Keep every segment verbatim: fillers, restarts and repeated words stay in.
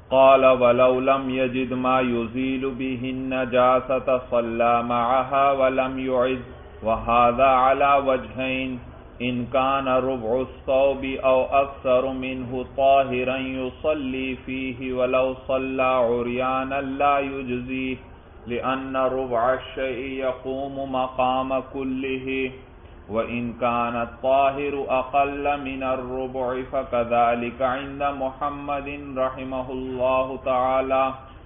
قال ولو لم يجد ما يزيل به النجاسة صلى معها ولم يعد وهذا على وجهين إن كان ربع الثوب أو أكثر منه طاهرا يصلي فيه ولو صلى عريانا لا يجزيه لأن ربع الشيء يقوم مقام كله وإن كان الطاهر أقل من الربع فكذلك عند محمد رحمه الله تعالى۔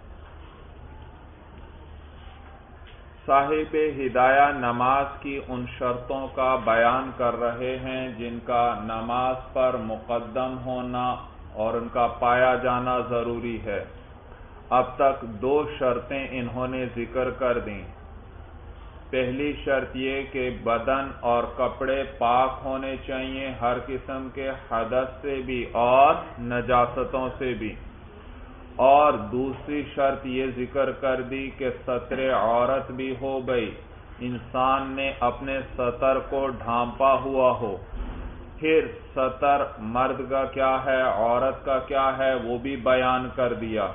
صاحب ہدایہ نماز کی ان شرطوں کا بیان کر رہے ہیں جن کا نماز پر مقدم ہونا اور ان کا پایا جانا ضروری ہے۔ اب تک دو شرطیں انہوں نے ذکر کر دیں۔ پہلی شرط یہ کہ بدن اور کپڑے پاک ہونے چاہیے ہر قسم کے حدث سے بھی اور نجاستوں سے بھی، اور دوسری شرط یہ ذکر کر دی کہ ستر عورت بھی ہو گئی، انسان نے اپنے ستر کو ڈھانپا ہوا ہو۔ پھر ستر مرد کا کیا ہے، عورت کا کیا ہے، وہ بھی بیان کر دیا۔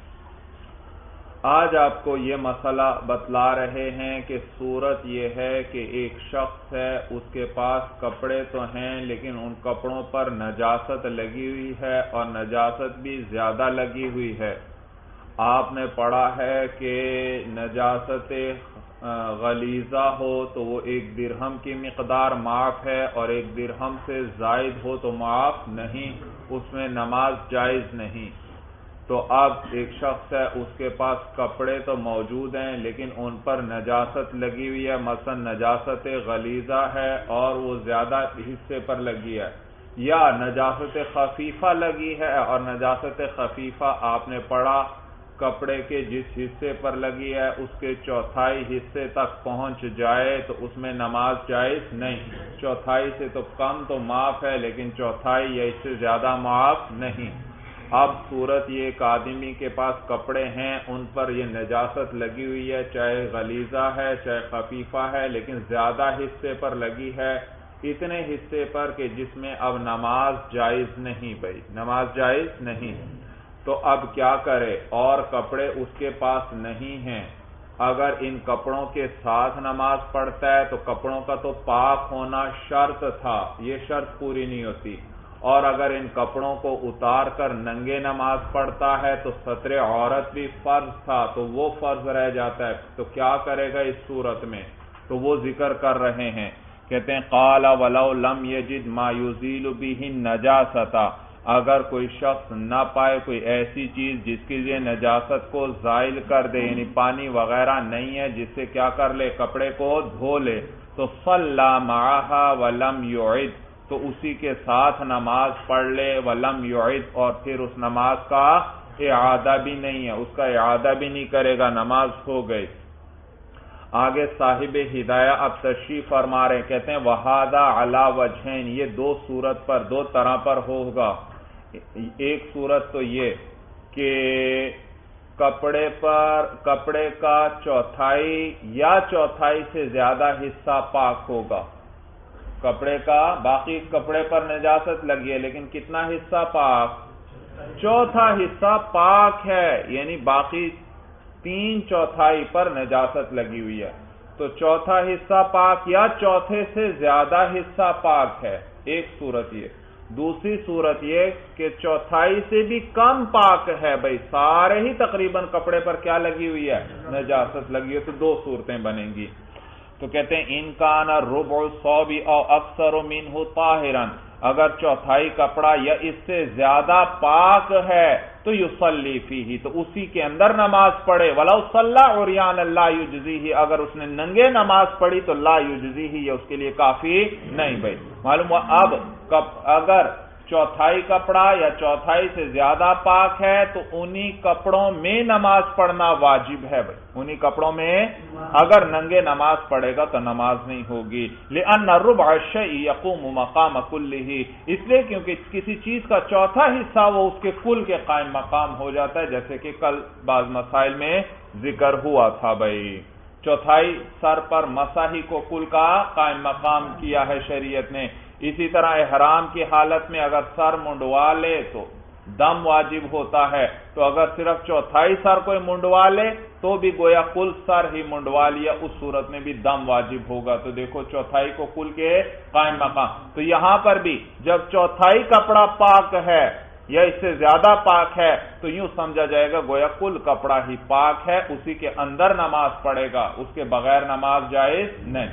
آج آپ کو یہ مسئلہ بتلا رہے ہیں کہ صورت یہ ہے کہ ایک شخص ہے، اس کے پاس کپڑے تو ہیں لیکن ان کپڑوں پر نجاست لگی ہوئی ہے اور نجاست بھی زیادہ لگی ہوئی ہے۔ آپ نے پڑھا ہے کہ نجاست غلیظہ ہو تو وہ ایک درہم کی مقدار معاف ہے اور ایک درہم سے زائد ہو تو معاف نہیں، اس میں نماز جائز نہیں۔ تو اب ایک شخص ہے، اس کے پاس کپڑے تو موجود ہیں لیکن ان پر نجاست لگی ہوئی ہے، مثلا نجاست غلیظہ ہے اور وہ زیادہ حصے پر لگی ہے، یا نجاست خفیفہ لگی ہے اور نجاست خفیفہ آپ نے پڑھا کپڑے کے جس حصے پر لگی ہے اس کے چوتھائی حصے تک پہنچ جائے تو اس میں نماز جائز نہیں، چوتھائی سے تو کم تو معاف ہے لیکن چوتھائی یا اس سے زیادہ معاف نہیں۔ اب صورت یہ ایک آدمی کے پاس کپڑے ہیں، ان پر یہ نجاست لگی ہوئی ہے، چاہے غلیظہ ہے چاہے خفیفہ ہے لیکن زیادہ حصے پر لگی ہے، اتنے حصے پر کہ جس میں اب نماز جائز نہیں، بھائی نماز جائز نہیں۔ تو اب کیا کرے؟ اور کپڑے اس کے پاس نہیں ہیں، اگر ان کپڑوں کے ساتھ نماز پڑھتا ہے تو کپڑوں کا تو پاک ہونا شرط تھا، یہ شرط پوری نہیں ہوتی، اور اگر ان کپڑوں کو اتار کر ننگے نماز پڑھتا ہے تو ستر عورت بھی فرض تھا تو وہ فرض رہ جاتا ہے، تو کیا کرے گا اس صورت میں؟ تو وہ ذکر کر رہے ہیں، کہتے ہیں قال ولو لم یجد ما یزیل به النجاست، اگر کوئی شخص نہ پائے کوئی ایسی چیز جس کے لیے نجاست کو زائل کر دے، یعنی پانی وغیرہ نہیں ہے جس سے کیا کر لے، کپڑے کو دھو لے، تو صلی معها ولم یعد، تو اسی کے ساتھ نماز پڑھ لے، ولم یعد، اور پھر اس نماز کا اعادہ بھی نہیں ہے، اس کا اعادہ بھی نہیں کرے گا، نماز ہو گئی۔ آگے صاحب ہدایہ اب تشریح فرما رہے ہیں، کہتے ہیں وَهَذَا عَلَى وَجْهَيْنِ، یہ دو صورت پر، دو طرح پر ہوگا۔ ایک صورت تو یہ کہ کپڑے پر کپڑے کا چوتھائی یا چوتھائی سے زیادہ حصہ پاک ہوگا، کپڑے کا باقی کپڑے پر نجاست لگی ہے لیکن کتنا حصہ پاک؟ چوتھا حصہ پاک ہے، یعنی باقی تین چوتھائی پر نجاست لگی ہوئی ہے، تو چوتھا حصہ پاک یا چوتھے سے زیادہ حصہ پاک ہے، ایک صورت یہ۔ دوسری صورت یہ کہ چوتھائی سے بھی کم پاک ہے، بھائی سارے ہی تقریباً کپڑے پر کیا لگی ہوئی ہے، نجاست لگی ہے، تو دو صورتیں بنیں گی۔ تو کہتے ہیں ان کان ربع الثوب او اکثر منہ طاہرا، اگر چوتھائی کپڑا یا اس سے زیادہ پاک ہے تو یصلی فیہ، تو اسی کے اندر نماز پڑھے، ولو صلی عریانا لا یجزیہ، اگر اس نے ننگے نماز پڑھی تو لا یجزیہ، یہ اس کے لیے کافی نہیں۔ بھائی معلوم ہوا اب اگر چوتھائی کپڑا یا چوتھائی سے زیادہ پاک ہے تو انہی کپڑوں میں نماز پڑھنا واجب ہے، بھائی انہی کپڑوں میں اگر ننگے نماز پڑھے گا تو نماز نہیں ہوگی۔ لأن ربع الشیء یقوم مقام کلہ، اس لیے کیونکہ کسی چیز کا چوتھا حصہ وہ اس کے کل کے قائم مقام ہو جاتا ہے، جیسے کہ کل بعض مسائل میں ذکر ہوا تھا۔ بھائی چوتھائی سر پر مساحی کو کل کا قائم مقام کیا ہے شریعت نے، اسی طرح احرام کی حالت میں اگر سر منڈوا لے تو دم واجب ہوتا ہے. تو اگر صرف چوتھائی سر کوئی منڈوا لے تو بھی گویا کل سر ہی منڈوا لیا, اس صورت میں بھی دم واجب ہوگا. تو دیکھو چوتھائی کو کل کے قائم مقام. تو یہاں پر بھی جب چوتھائی کپڑا پاک ہے یا اس سے زیادہ پاک ہے تو یوں سمجھا جائے گا گویا کل کپڑا ہی پاک ہے, اسی کے اندر نماز پڑھے گا, اس کے بغیر نماز جائز نہیں.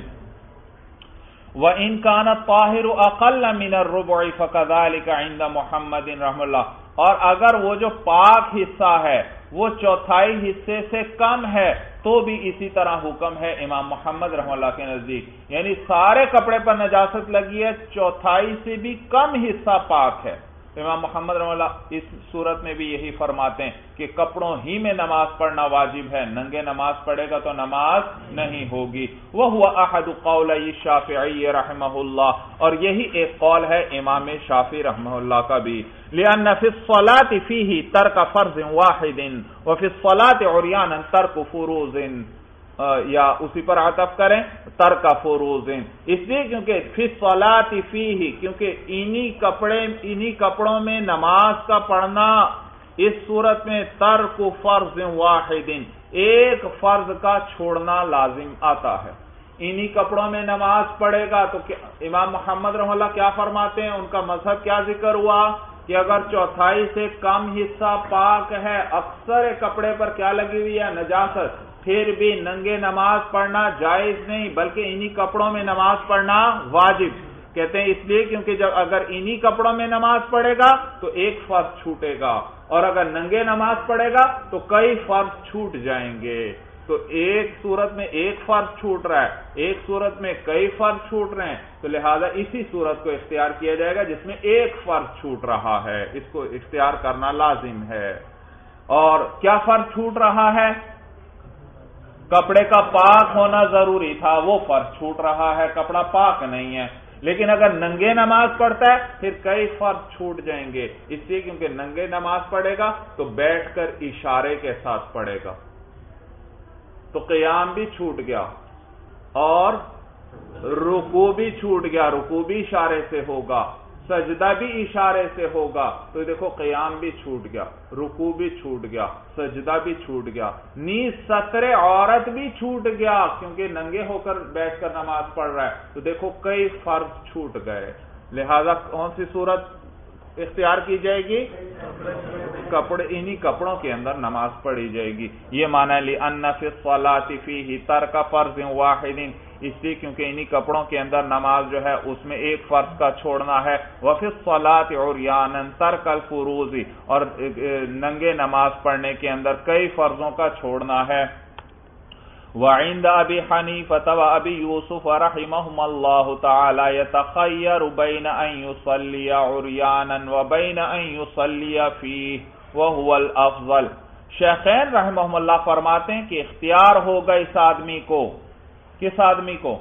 وَإِن كَانَ الطَّاهِرُ أَقَلَّ مِنَ الرُّبُعِ فَكَذَلِكَ عِندَ مُحَمَّدٍ رحمہ اللہ. اور اگر وہ جو پاک حصہ ہے وہ چوتھائی حصے سے کم ہے تو بھی اسی طرح حکم ہے امام محمد رحمہ اللہ کے نزدیک. یعنی سارے کپڑے پر نجاست لگی ہے, چوتھائی سے بھی کم حصہ پاک ہے. امام محمد رحمہ اللہ اس صورت میں بھی یہی فرماتے ہیں کہ کپڑوں ہی میں نماز پڑھنا واجب ہے, ننگے نماز پڑھے گا تو نماز نہیں ہوگی. وَهُوَ أَحَدُ قَوْلَيِ الشَّافِعِيِّ رحمہ اللہ, اور یہی ایک قول ہے امام شافعی رحمہ اللہ کا بھی. لِأَنَّ فِي الصَّلَاةِ فِيهِ تَرْكَ فَرْضٍ وَاحِدٍ وَفِي الصَّلَاةِ عُرْيَانًا تَرْكُ فُرُوضٍ, یا اسی پر عطف کریں ترک فروض, اس لیے کیونکہ فی الصلاۃ فیہ, کیونکہ انہی کپڑے انہی کپڑوں میں نماز کا پڑھنا اس صورت میں ترک فرض واحد, ایک فرض کا چھوڑنا لازم آتا ہے. انہی کپڑوں میں نماز پڑھے گا تو امام محمد رحمہ اللہ کیا فرماتے ہیں, ان کا مذہب کیا ذکر ہوا کہ اگر چوتھائی سے کم حصہ پاک ہے, اکثر کپڑے پر کیا لگی ہوئی ہے نجاست, پھر بھی ننگے نماز پڑھنا جائز نہیں بلکہ انہی کپڑوں میں نماز پڑھنا واجب. کہتے ہیں اس لیے کیونکہ جب اگر انہی کپڑوں میں نماز پڑھے گا تو ایک فرض چھوٹے گا, اور اگر ننگے نماز پڑھے گا تو کئی فرض چھوٹ جائیں گے. تو ایک صورت میں ایک فرض چھوٹ رہا ہے, ایک صورت میں کئی فرض چھوٹ رہے ہیں, تو لہذا اسی صورت کو اختیار کیا جائے گا جس میں ایک فرض چھوٹ رہا ہے, اس کو اختیار کرنا لازم ہے. اور کیا فرض چھوٹ رہا ہے, کپڑے کا پاک ہونا ضروری تھا, وہ فرض چھوٹ رہا ہے, کپڑا پاک نہیں ہے. لیکن اگر ننگے نماز پڑھتا ہے پھر کئی فرض چھوٹ جائیں گے, اس لیے کیونکہ ننگے نماز پڑھے گا تو بیٹھ کر اشارے کے ساتھ پڑھے گا, تو قیام بھی چھوٹ گیا اور رکوع بھی چھوٹ گیا, رکوع بھی اشارے سے ہوگا, سجدہ بھی اشارے سے ہوگا. تو دیکھو قیام بھی چھوٹ گیا, رکوع بھی چھوٹ گیا, سجدہ بھی چھوٹ گیا, نیز ستر عورت بھی چھوٹ گیا کیونکہ ننگے ہو کر بیٹھ کر نماز پڑھ رہا ہے. تو دیکھو کئی فرض چھوٹ گئے. لہذا کون سی صورت اختیار کی جائے گی, کپڑے انہی کپڑوں کے اندر نماز پڑھی جائے گی. یہ معنی لِأَنَّ فِي الصَّلَاةِ فِيهِ تَرْكَ فَرْضٍ وَاحِدٍ, اس لیے کیونکہ انہی کپڑوں کے اندر نماز جو ہے اس میں ایک فرض کا چھوڑنا ہے. وَفِي الصَّلَاةِ عُرْيَانًا تَرْكَ الْفُرُوضِ, اور ننگے نماز پڑھنے کے اندر کئی فرضوں کا چھوڑنا ہے. وعند ابی حنیفہ و ابی یوسف رحمہم اللہ تعالی یتخیر بین ان یصلی عریانا و بین ان یصلی فیہ وہو الافضل. شیخین رحمہم اللہ فرماتے ہیں کہ اختیار ہوگا اس آدمی کو, کس آدمی کو,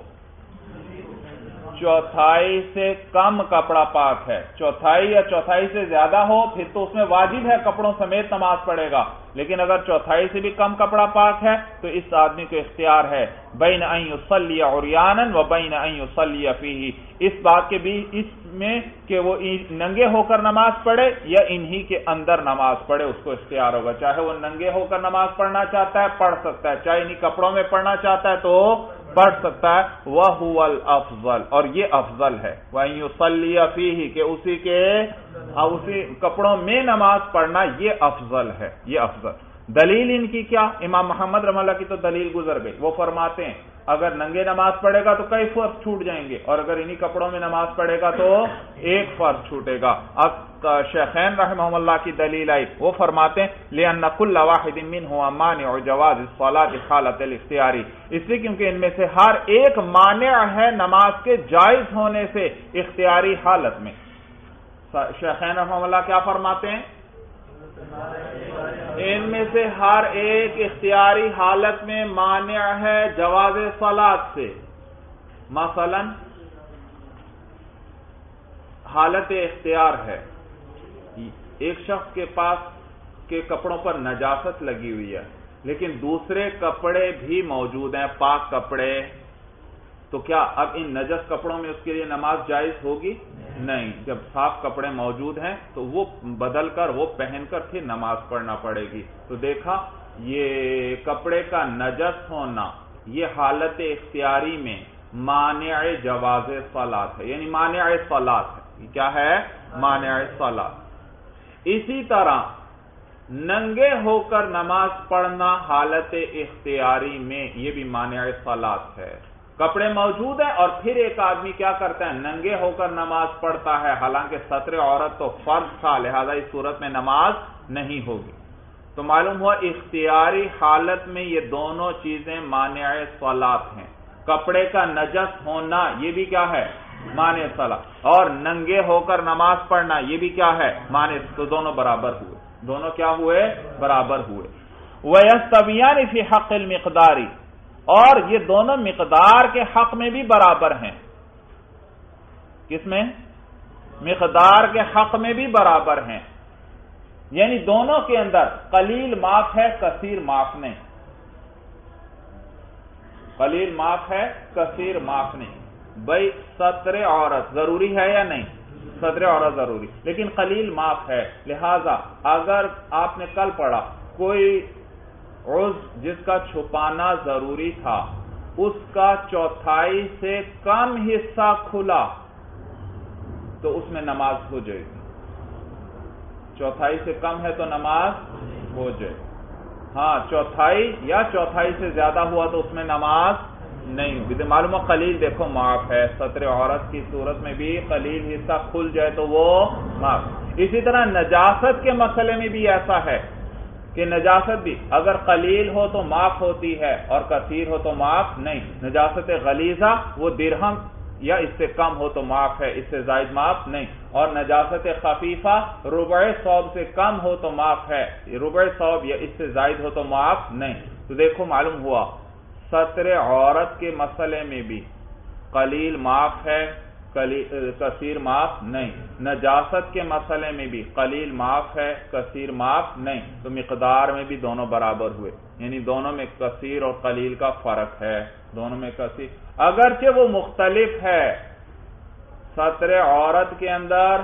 چوتھائی سے کم کپڑا پاک ہے, چوتھائی یا چوتھائی سے زیادہ ہو پھر تو اس میں واجب ہے کپڑوں سمیت نماز پڑھے گا, لیکن اگر چوتھائی سے بھی کم کپڑا پاک ہے تو اس آدمی کو اختیار ہے بین ان یصلی عریانا و بین ان یصلی فیہ, اس بات کے بھی اس میں کہ وہ ننگے ہو کر نماز پڑھے یا انہی کے اندر نماز پڑھے, اس کو اختیار ہوگا. چاہے وہ ننگے ہو کر نماز پڑھنا چاہتا ہے پڑھ سکتا ہے, چاہے انہی کپڑوں میں پڑھنا چاہتا ہے تو پڑھ سکتا ہے. وَهُوَ الْأَفْضَلُ, اور یہ افضل ہے. وَأَن يُصَلِّيَ فِيهِ, کہ اسی کے اسی کپڑوں میں نماز پڑھنا یہ افضل ہے, یہ افضل. دلیل ان کی کیا, امام محمد رحمہ اللہ کی تو دلیل گزر گئی. وہ فرماتے ہیں اگر ننگے نماز پڑھے گا تو کئی فرض چھوٹ جائیں گے, اور اگر انہی کپڑوں میں نماز پڑھے گا تو ایک فرض چھوٹے گا. اب شیخین رحمہ اللہ کی دلیل آئی, وہ فرماتے ہیں لِأَنَّ كُلَّ وَاحِدٍ مِّنْهُمَا مَانِعُ جَوَازِ الصَّلَاةِ حَالَةَ الْاخْتِيَارِ, اس لیے کیونکہ ان میں سے ہر ایک مانع ہے نماز کے جائز ہونے سے اختیاری حالت میں. شیخین رحمہ اللہ کیا فرماتے ہیں, ان میں سے ہر ایک اختیاری حالت میں مانع ہے جواز صلاۃ سے. مثلا حالت اختیار ہے, ایک شخص کے پاس کے کپڑوں پر نجاست لگی ہوئی ہے لیکن دوسرے کپڑے بھی موجود ہیں, پاک کپڑے, تو کیا اب ان نجس کپڑوں میں اس کے لیے نماز جائز ہوگی؟ نہیں. جب صاف کپڑے موجود ہیں تو وہ بدل کر وہ پہن کر پھر نماز پڑھنا پڑے گی. تو دیکھا یہ کپڑے کا نجس ہونا یہ حالت اختیاری میں مانع جواز صلاۃ ہے، یعنی مانع صلاۃ ہے. یہ کیا ہے؟ مانع صلاۃ. اسی طرح ننگے ہو کر نماز پڑھنا حالت اختیاری میں یہ بھی مانع صلاۃ ہے. کپڑے موجود ہیں اور پھر ایک آدمی کیا کرتا ہے؟ ننگے ہو کر نماز پڑھتا ہے، حالانکہ ستر عورت تو فرض تھا، لہذا اس صورت میں نماز نہیں ہوگی. تو معلوم ہوا اختیاری حالت میں یہ دونوں چیزیں مانع صلاۃ ہیں. کپڑے کا نجس ہونا یہ بھی کیا ہے؟ مانع صلاۃ. اور ننگے ہو کر نماز پڑھنا یہ بھی کیا ہے؟ مانع. تو دونوں برابر ہوئے. دونوں کیا ہوئے؟ برابر ہوئے. وَيَسْتَوِيَانِ فِي حَقِّ الْمِقْدَارِ، اور یہ دونوں مقدار کے حق میں بھی برابر ہیں. کس میں؟ مقدار کے حق میں بھی برابر ہیں. یعنی دونوں کے اندر قلیل معاف ہے، کثیر معاف نہیں. قلیل معاف ہے، کثیر معاف نہیں. بھائی ستر عورت ضروری ہے یا نہیں؟ ستر عورت ضروری، لیکن قلیل معاف ہے. لہذا اگر آپ نے کل پڑھا کوئی عضو جس کا چھپانا ضروری تھا، اس کا چوتھائی سے کم حصہ کھلا تو اس میں نماز ہو جائے گی. چوتھائی سے کم ہے تو نماز ہو جائے. ہاں چوتھائی یا چوتھائی سے زیادہ ہوا تو اس میں نماز نہیں ہوگی. معلوم ہے قلیل دیکھو معاف ہے. ستر عورت کی صورت میں بھی قلیل حصہ کھل جائے تو وہ معاف. اسی طرح نجاست کے مسئلے میں بھی ایسا ہے کہ نجاست بھی اگر قلیل ہو تو معاف ہوتی ہے اور کثیر ہو تو معاف نہیں. نجاست غلیظہ وہ درہم یا اس سے کم ہو تو معاف ہے، اس سے زائد معاف نہیں. اور نجاست خفیفہ ربع ثوب سے کم ہو تو معاف ہے، ربع ثوب یا اس سے زائد ہو تو معاف نہیں. تو دیکھو معلوم ہوا ستر عورت کے مسئلے میں بھی قلیل معاف ہے، کثیر معاف نہیں. نجاست کے مسئلے میں بھی قلیل معاف ہے، کثیر معاف نہیں. تو مقدار میں بھی دونوں برابر ہوئے، یعنی دونوں میں کثیر اور قلیل کا فرق ہے. دونوں میں کثیر اگرچہ وہ مختلف ہے. ستر عورت کے اندر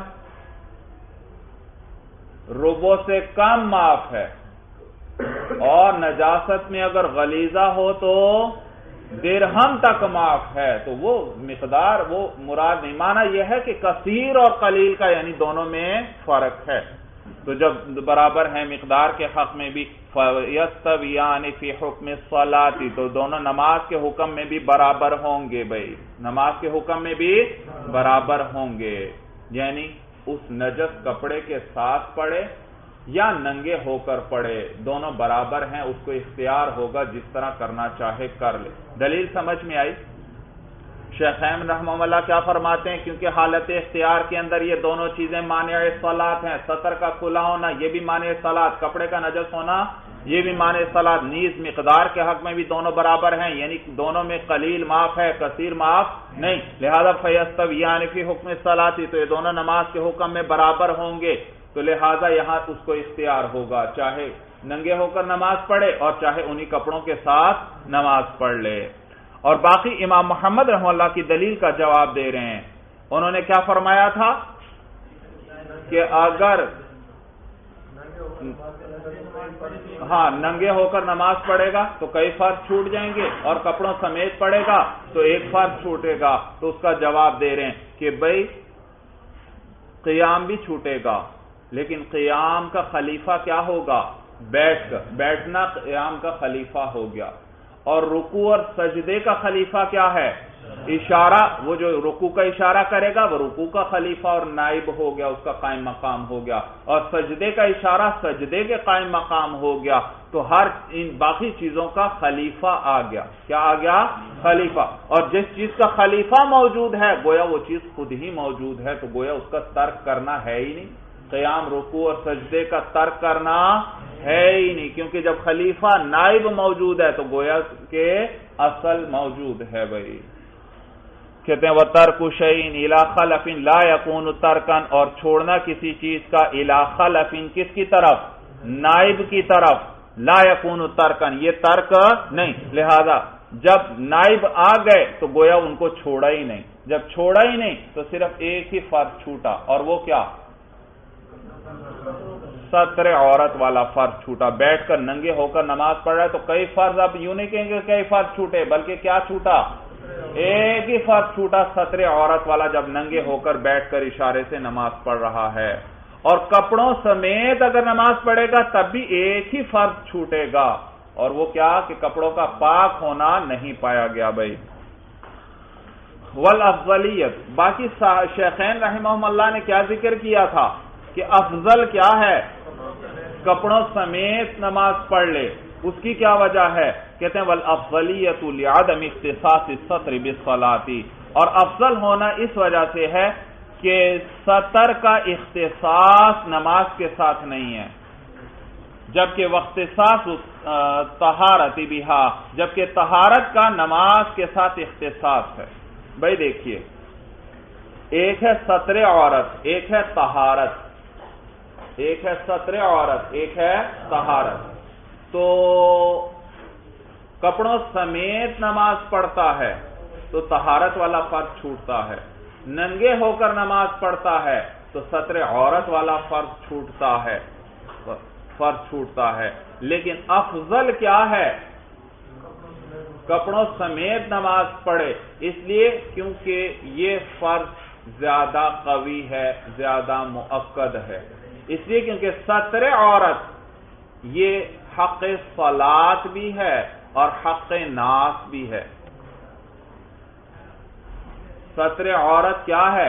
ربع سے کم معاف ہے اور نجاست میں اگر غلیظہ ہو تو درہم تک معاف ہے. تو وہ مقدار وہ مراد نہیں. مانا یہ ہے کہ کثیر اور قلیل کا یعنی دونوں میں فرق ہے. تو جب برابر ہیں مقدار کے حق میں بھی فَيَسْتَوِيَانِ فِي حُكْمِ الصَّلَاةِ، تو دونوں نماز کے حکم میں بھی برابر ہوں گے. بھائی نماز کے حکم میں بھی برابر ہوں گے، یعنی اس نجس کپڑے کے ساتھ پڑھے یا ننگے ہو کر پڑھے دونوں برابر ہیں. اس کو اختیار ہوگا جس طرح کرنا چاہے کر لے. دلیل سمجھ میں آئی؟ شیخین رحمہ اللہ کیا فرماتے ہیں؟ کیونکہ حالت اختیار کے اندر یہ دونوں چیزیں مانع صلاۃ ہیں. ستر کا کھلا ہونا یہ بھی مانع صلاۃ، کپڑے کا نجس ہونا یہ بھی مانع صلاۃ. نیز مقدار کے حق میں بھی دونوں برابر ہیں، یعنی دونوں میں قلیل معاف ہے، کثیر معاف نہیں. لہذا فَيَسْتَوِيَانِ فِي حُكْمِ الصَّلَاةِ، تو یہ دونوں نماز کے حکم میں برابر ہوں گے. تو لہذا یہاں اس کو اختیار ہوگا چاہے ننگے ہو کر نماز پڑھے اور چاہے انہی کپڑوں کے ساتھ نماز پڑھ لے. اور باقی امام محمد رحمہ اللہ کی دلیل کا جواب دے رہے ہیں. انہوں نے کیا فرمایا تھا کہ اگر ہاں ننگے ہو کر نماز پڑھے گا تو کئی فرض چھوٹ جائیں گے، اور کپڑوں سمیت پڑھے گا تو ایک فرض چھوٹے گا. تو اس کا جواب دے رہے ہیں کہ بھئی قیام بھی چھوٹے گا، لیکن قیام کا خلیفہ کیا ہوگا؟ بیٹھ کر بیٹھنا قیام کا خلیفہ ہو گیا. اور رکوع اور سجدے کا خلیفہ کیا ہے؟ اشارہ. وہ جو رکوع کا اشارہ کرے گا وہ رکوع کا خلیفہ اور نائب ہو گیا، اس کا قائم مقام ہو گیا. اور سجدے کا اشارہ سجدے کے قائم مقام ہو گیا. تو ہر ان باقی چیزوں کا خلیفہ آ گیا. کیا آ گیا؟ خلیفہ. اور جس چیز کا خلیفہ موجود ہے گویا وہ چیز خود ہی موجود ہے، تو گویا اس کا ترک کرنا ہے ہی نہیں. قیام، رکوع اور سجدے کا ترک کرنا ہے ہی نہیں، کیونکہ جب خلیفہ نائب موجود ہے تو گویا کہ اصل موجود ہے. بھائی کہتے ہیں وَتَرْكُ شَيْءٍ إِلَى خَلَفٍ لَا يَكُونُ تَرْكًا، اور چھوڑنا کسی چیز کا إِلَى خَلَفٍ کس کی طرف؟ نائب کی طرف. لا يكون ترکن، یہ ترک نہیں. لہذا جب نائب آ گئے تو گویا ان کو چھوڑا ہی نہیں، جب چھوڑا ہی نہیں تو صرف ایک ہی فرض چھوٹا، اور وہ کیا؟ ستر عورت والا فرض چھوٹا۔ بیٹھ کر ننگے ہو کر نماز پڑھ رہا ہے تو کئی فرض، اب یوں نہیں کہیں گے کئی فرض چھوٹے، بلکہ کیا چھوٹا؟ ایک ہی فرض چھوٹا، ستر عورت والا، جب ننگے ہو کر بیٹھ کر اشارے سے نماز پڑھ رہا ہے۔ اور کپڑوں سمیت اگر نماز پڑھے گا تب بھی ایک ہی فرض چھوٹے گا، اور وہ کیا کہ کپڑوں کا پاک ہونا نہیں پایا گیا بھائی۔ والافضلیت، باقی شیخین رحمہم اللہ نے کیا ذکر کیا تھا کہ افضل کیا ہے؟ کپڑوں سمیت نماز پڑھ لے۔ اس کی کیا وجہ ہے؟ کہتے ہیں والافضلیت لعدم اختصاص الستر بالصلاۃ، اور افضل ہونا اس وجہ سے ہے کہ ستر کا اختصاص نماز کے ساتھ نہیں ہے، جبکہ واختصاص طہارت بہا، جبکہ طہارت کا نماز کے ساتھ اختصاص ہے۔ بھائی دیکھیے، ایک ہے ستر عورت، ایک ہے طہارت، ایک ہے ستر عورت، ایک ہے طہارت۔ تو کپڑوں سمیت نماز پڑھتا ہے تو طہارت والا فرض چھوٹتا ہے، ننگے ہو کر نماز پڑھتا ہے تو ستر عورت والا فرض چھوٹتا ہے فرض چھوٹتا ہے لیکن افضل کیا ہے؟ کپڑوں سمیت نماز پڑھے، اس لیے کیونکہ یہ فرض زیادہ قوی ہے، زیادہ مؤکد ہے، اس لیے کیونکہ ستر عورت یہ حق صلاۃ بھی ہے اور حق ناس بھی ہے۔ ستر عورت کیا ہے؟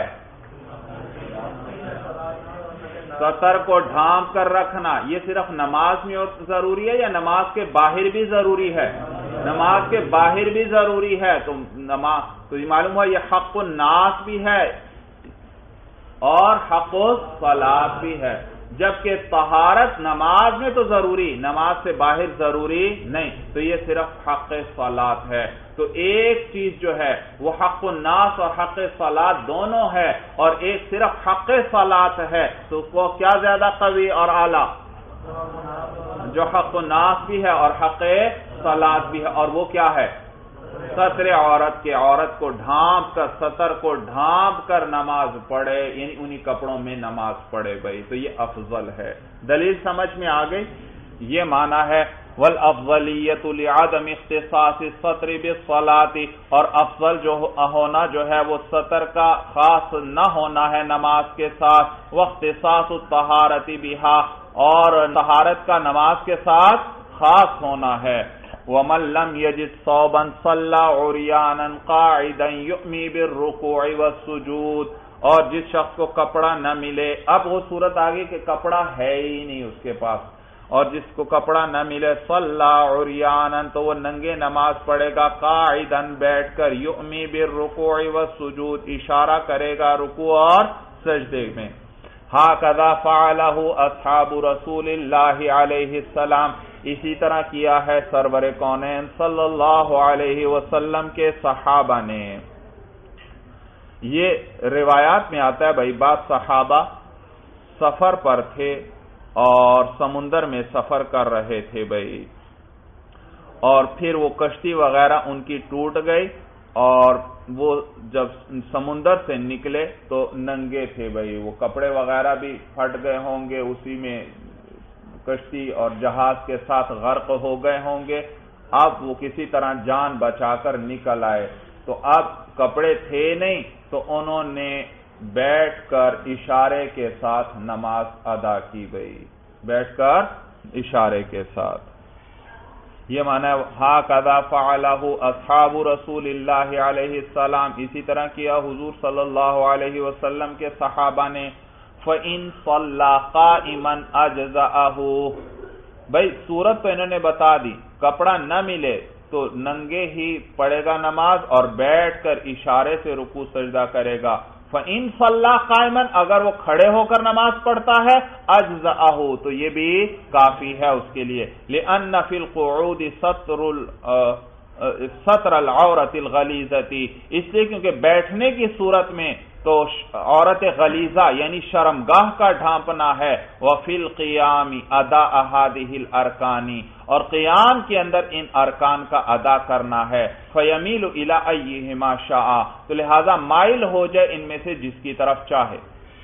ستر کو ڈھانپ کر رکھنا، یہ صرف نماز میں ضروری ہے یا نماز کے باہر بھی ضروری ہے؟ نماز کے باہر بھی ضروری ہے، تو نماز تو یہ معلوم ہوا یہ حق الناس بھی ہے اور حق الصلاۃ بھی ہے، جبکہ طہارت نماز میں تو ضروری، نماز سے باہر ضروری نہیں، تو یہ صرف حق صلاۃ ہے۔ تو ایک چیز جو ہے وہ حق الناس اور حق صلاۃ دونوں ہے، اور ایک صرف حق صلاۃ ہے، تو وہ کیا زیادہ قوی اور اعلیٰ؟ جو حق الناس بھی ہے اور حق صلاۃ بھی ہے، اور وہ کیا ہے؟ ستر عورت کے، عورت کو ڈھانپ کر، ستر کو ڈھانپ کر نماز پڑھے، یعنی انہی کپڑوں میں نماز پڑھے بھائی، تو یہ افضل ہے۔ دلیل سمجھ میں آ گئی؟ یہ معنی ہے والافضلیت لعدم اختصاص الستر بالصلاۃ، اور افضل جو ہونا جو ہے وہ ستر کا خاص نہ ہونا ہے نماز کے ساتھ، واختصاص الطہارت بہا، اور طہارت کا نماز کے ساتھ خاص ہونا ہے۔ وَمَن لَّمْ يَجِدْ ثَوْبًا صَلَّى عُرْيَانًا قَاعِدًا يُؤْمِي بِالرُّكُوعِ وَالسُّجُودِ، اور جس شخص کو کپڑا نہ ملے، اب وہ صورت آگئی کہ کپڑا ہے ہی نہیں اس کے پاس، اور جس کو کپڑا نہ ملے صَلَّى عُرْيَانًا تو وہ ننگے نماز پڑھے گا، قَاعِدًا بیٹھ کر، يُؤْمِي بِالرُّكُوعِ وَالسُّجُودِ اشارہ کرے گا رکوع اور سجدے میں۔ ہَكَذَا فَعَلَهُ أَصْحَابُ رَسُولِ اللَّهِ عَلَيْهِ السَّلَامِ، اسی طرح کیا ہے سرور کونین صلی اللہ علیہ وسلم کے صحابہ نے۔ یہ روایات میں آتا ہے بھائی، بعض صحابہ سفر پر تھے اور سمندر میں سفر کر رہے تھے بھائی، اور پھر وہ کشتی وغیرہ ان کی ٹوٹ گئی، اور وہ جب سمندر سے نکلے تو ننگے تھے بھائی، وہ کپڑے وغیرہ بھی پھٹ گئے ہوں گے، اسی میں کشتی اور جہاز کے ساتھ غرق ہو گئے ہوں گے۔ اب وہ کسی طرح جان بچا کر نکل آئے، تو اب کپڑے تھے نہیں، تو انہوں نے بیٹھ کر اشارے کے ساتھ نماز ادا کی گئی، بیٹھ کر اشارے کے ساتھ۔ یہ معنی ہے ہَكَذَا فَعَلَهُ أَصْحَابُ رَسُولِ اللَّهِ عَلَيْهِ السَّلَامِ، اسی طرح کیا حضور صلی اللہ علیہ وسلم کے صحابہ نے۔ فَإِن صَلَّى قَائِمًا أَجْزَأَهُ، بھائی صورت تو انہوں نے بتا دی، کپڑا نہ ملے تو ننگے ہی پڑھے گا نماز اور بیٹھ کر اشارے سے رکوع سجدہ کرے گا۔ فَإِن صَلَّى قَائِمًا، اگر وہ کھڑے ہو کر نماز پڑھتا ہے، أَجْزَأَهُ تو یہ بھی کافی ہے اس کے لیے، لِأَنَّ فِي الْقُعُودِ سَتْرُ سَتْرَ الْعَوْرَةِ الْغَلِيظَةِ، اس لیے کیونکہ بیٹھنے کی صورت میں تو عورت غلیظہ یعنی شرمگاہ کا ڈھانپنا ہے، وفی القیام ادا احادہ الارکانی، اور قیام کے اندر ان ارکان کا ادا کرنا ہے، فیمیل الی ایہما شاء، تو لہذا مائل ہو جائے ان میں سے جس کی طرف چاہے۔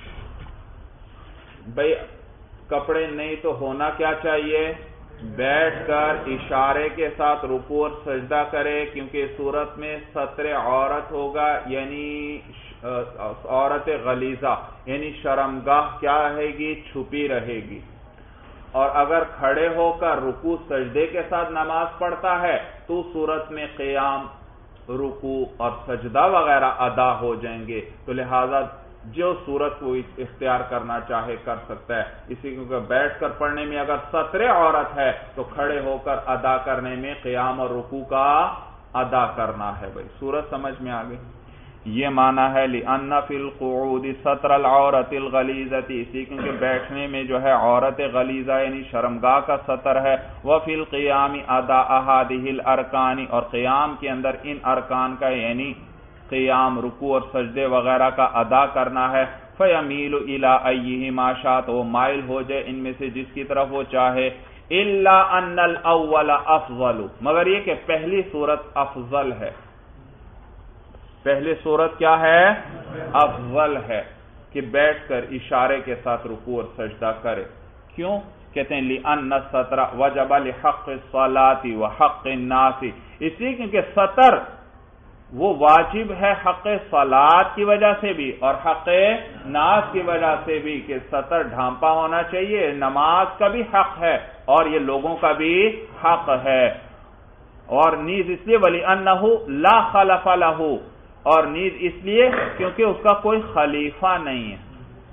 بھئی کپڑے نہیں تو ہونا کیا چاہیے؟ بیٹھ کر اشارے کے ساتھ رکوع اور سجدہ کرے، کیونکہ صورت میں ستر عورت ہوگا، یعنی عورت غلیظہ یعنی شرمگاہ کیا رہے گی؟ چھپی رہے گی۔ اور اگر کھڑے ہو کر رکوع سجدے کے ساتھ نماز پڑھتا ہے تو صورت میں قیام، رکوع اور سجدہ وغیرہ ادا ہو جائیں گے، تو لہذا جو صورت کو اختیار کرنا چاہے کر سکتا ہے۔ اسی کیونکہ بیٹھ کر پڑھنے میں اگر ستر عورت ہے تو کھڑے ہو کر ادا کرنے میں قیام اور رکوع کا ادا کرنا ہے۔ بھائی صورت سمجھ میں آگئی؟ یہ معنی ہے لِأَنَّ فِي الْقُعُودِ سَتْرَ الْعَوْرَةِ الْغَلِيظَةِ، اسی کیونکہ بیٹھنے میں جو ہے عورت غلیظہ یعنی شرمگاہ کا ستر ہے، وَفِي الْقِيَامِ أَدَاءَ هَذِهِ الْأَرْكَانِ، اور قیام کے اندر ان ارکان کا یعنی قیام، رکوع اور سجدے وغیرہ کا ادا کرنا ہے، فَيَمِيلُ إِلَىٰ أَيِّهِمَا شَاءَ، تو وہ مائل ہو جائے ان میں سے جس کی طرف وہ چاہے، إِلَّا أَنَّ الْأَوَّلَ أَفْضَلُ، مگر یہ کہ پہلی صورت افضل ہے۔ پہلی صورت کیا ہے؟ افضل ہے کہ بیٹھ کر اشارے کے ساتھ رکوع اور سجدہ کرے۔ کیوں؟ کہتے ہیں لِأَنَّ السَّتْرَ وَجَبَ لِحَقِّ الصَّلَاةِ وَحَقِّ النَّاسِ، اس لیے کیونکہ ستر وہ واجب ہے حق صلات کی وجہ سے بھی اور حق ناس کی وجہ سے بھی، کہ ستر ڈھانپا ہونا چاہیے، نماز کا بھی حق ہے اور یہ لوگوں کا بھی حق ہے، اور نیز اس لیے وَلِأَنَّهُ لَا خَلَفَ لَهُ، اور نیز اس لیے کیونکہ اس کا کوئی خلیفہ نہیں ہے،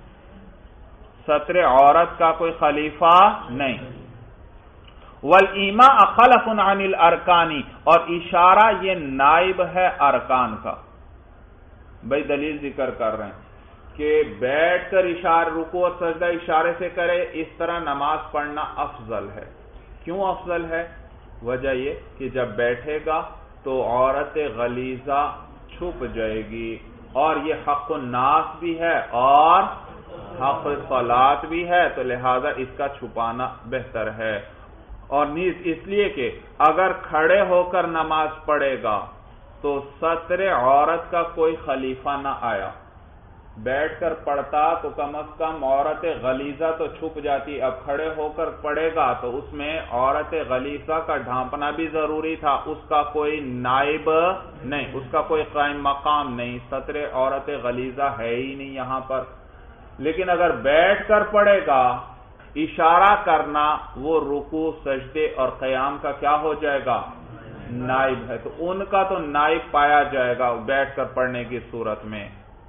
ستر عورت کا کوئی خلیفہ نہیں۔ وَالْإِيمَاءُ خَلَفٌ عَنِ الْأَرْكَانِ، اور اشارہ یہ نائب ہے ارکان کا۔ بھئی دلیل ذکر کر رہے ہیں کہ بیٹھ کر اشارہ رکوع اور سجدہ اشارے سے کرے، اس طرح نماز پڑھنا افضل ہے۔ کیوں افضل ہے؟ وجہ یہ کہ جب بیٹھے گا تو عورت غلیظہ چھپ جائے گی، اور یہ حق الناس بھی ہے اور حق صلات بھی ہے، تو لہذا اس کا چھپانا بہتر ہے۔ اور نیز اس لیے کہ اگر کھڑے ہو کر نماز پڑھے گا تو ستر عورت کا کوئی خلیفہ نہ آیا، بیٹھ کر پڑھتا تو کم از کم عورت غلیظہ تو چھپ جاتی، اب کھڑے ہو کر پڑھے گا تو اس میں عورت غلیظہ کا ڈھانپنا بھی ضروری تھا، اس کا کوئی نائب نہیں، اس کا کوئی قائم مقام نہیں، ستر عورت غلیظہ ہے ہی نہیں یہاں پر۔ لیکن اگر بیٹھ کر پڑھے گا، اشارہ کرنا وہ رکوع سجدے اور قیام کا کیا ہو جائے گا؟ نائب ہے، تو ان کا تو نائب پایا جائے گا بیٹھ کر پڑھنے کی صورت میں۔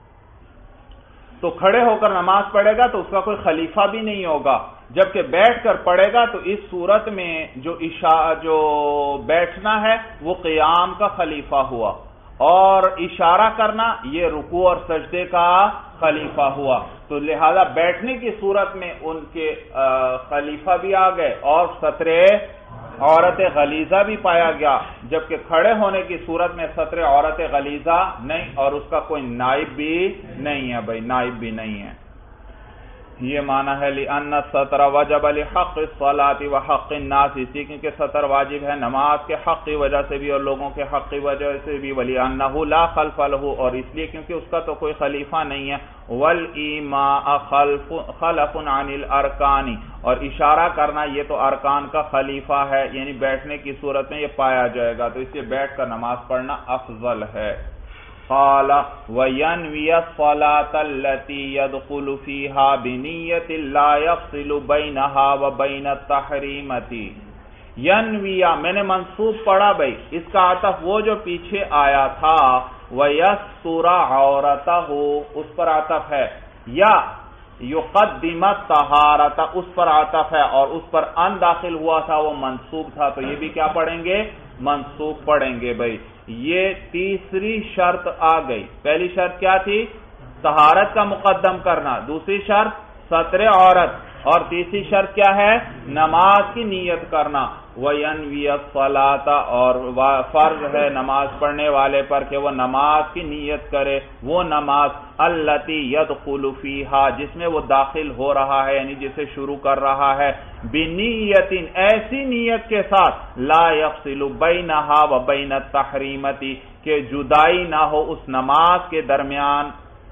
تو کھڑے ہو کر نماز پڑھے گا تو اس کا کوئی خلیفہ بھی نہیں ہوگا، جبکہ بیٹھ کر پڑھے گا تو اس صورت میں جو اشارہ جو بیٹھنا ہے وہ قیام کا خلیفہ ہوا، اور اشارہ کرنا یہ رکوع اور سجدے کا خلیفہ ہوا، تو لہذا بیٹھنے کی صورت میں ان کے خلیفہ بھی آ گئے اور ستر عورت غلیظہ بھی پایا گیا، جبکہ کھڑے ہونے کی صورت میں ستر عورت غلیظہ نہیں اور اس کا کوئی نائب بھی نہیں ہے، بھائی نائب بھی نہیں ہے۔ یہ معنی ہے لِأَنَّ السَّتْرَ وَجَبَ لِحَقِّ الصَّلَاةِ وَحَقِّ النَّاسِ، اسی کیونکہ ستر واجب ہے نماز کے حق کی وجہ سے بھی اور لوگوں کے حق کی وجہ سے بھی، وَلِأَنَّهُ لَا خَلْفَ لَهُ، اور اس لیے کیونکہ اس کا تو کوئی خلیفہ نہیں ہے، وَالْإِيمَاءُ خَلَفٌ عَنِ الْأَرْكَانِ، اور اشارہ کرنا یہ تو ارکان کا خلیفہ ہے، یعنی بیٹھنے کی صورت میں یہ پایا جائے گا، تو اس لیے بیٹھ کر نماز پڑھنا افضل ہے۔ قال وَيَنْوِيَ الصَّلَاةَ الَّتِي يَدْخُلُ فِيهَا بِنِيَّةٍ لَا يَفْصِلُ بَيْنَهَا وَبَيْنَ التَّحْرِيمَةِ، ینویہ میں نے منصوب پڑھا بھائی، اس کا عطف وہ جو پیچھے آیا تھا وَيَسْتُرَ عَوْرَتَهُ اس پر عطف ہے، یا یقدم الطہارۃ اس پر عطف ہے، اور اس پر ان داخل ہوا تھا وہ منصوب تھا، تو یہ بھی کیا پڑھیں گے؟ منصوب پڑھیں گے بھائی۔ یہ تیسری شرط آ گئی، پہلی شرط کیا تھی؟ طہارت کا مقدم کرنا، دوسری شرط ستر عورت، اور تیسری شرط کیا ہے؟ نماز کی نیت کرنا. وَيَنْوِيَ الصَّلَاةَ اور فرض ہے نماز پڑھنے والے پر کہ وہ نماز کی نیت کرے، وہ نماز الَّتِي يَدْخُلُ فِيهَا جس میں وہ داخل ہو رہا ہے، یعنی جسے شروع کر رہا ہے، بِنِيَّةٍ ایسی نیت کے ساتھ لَا يَفْصِلُ بَيْنَهَا وَبَيْنَ التَّحْرِيمَةِ کہ جدائی نہ ہو اس نماز کے درمیان،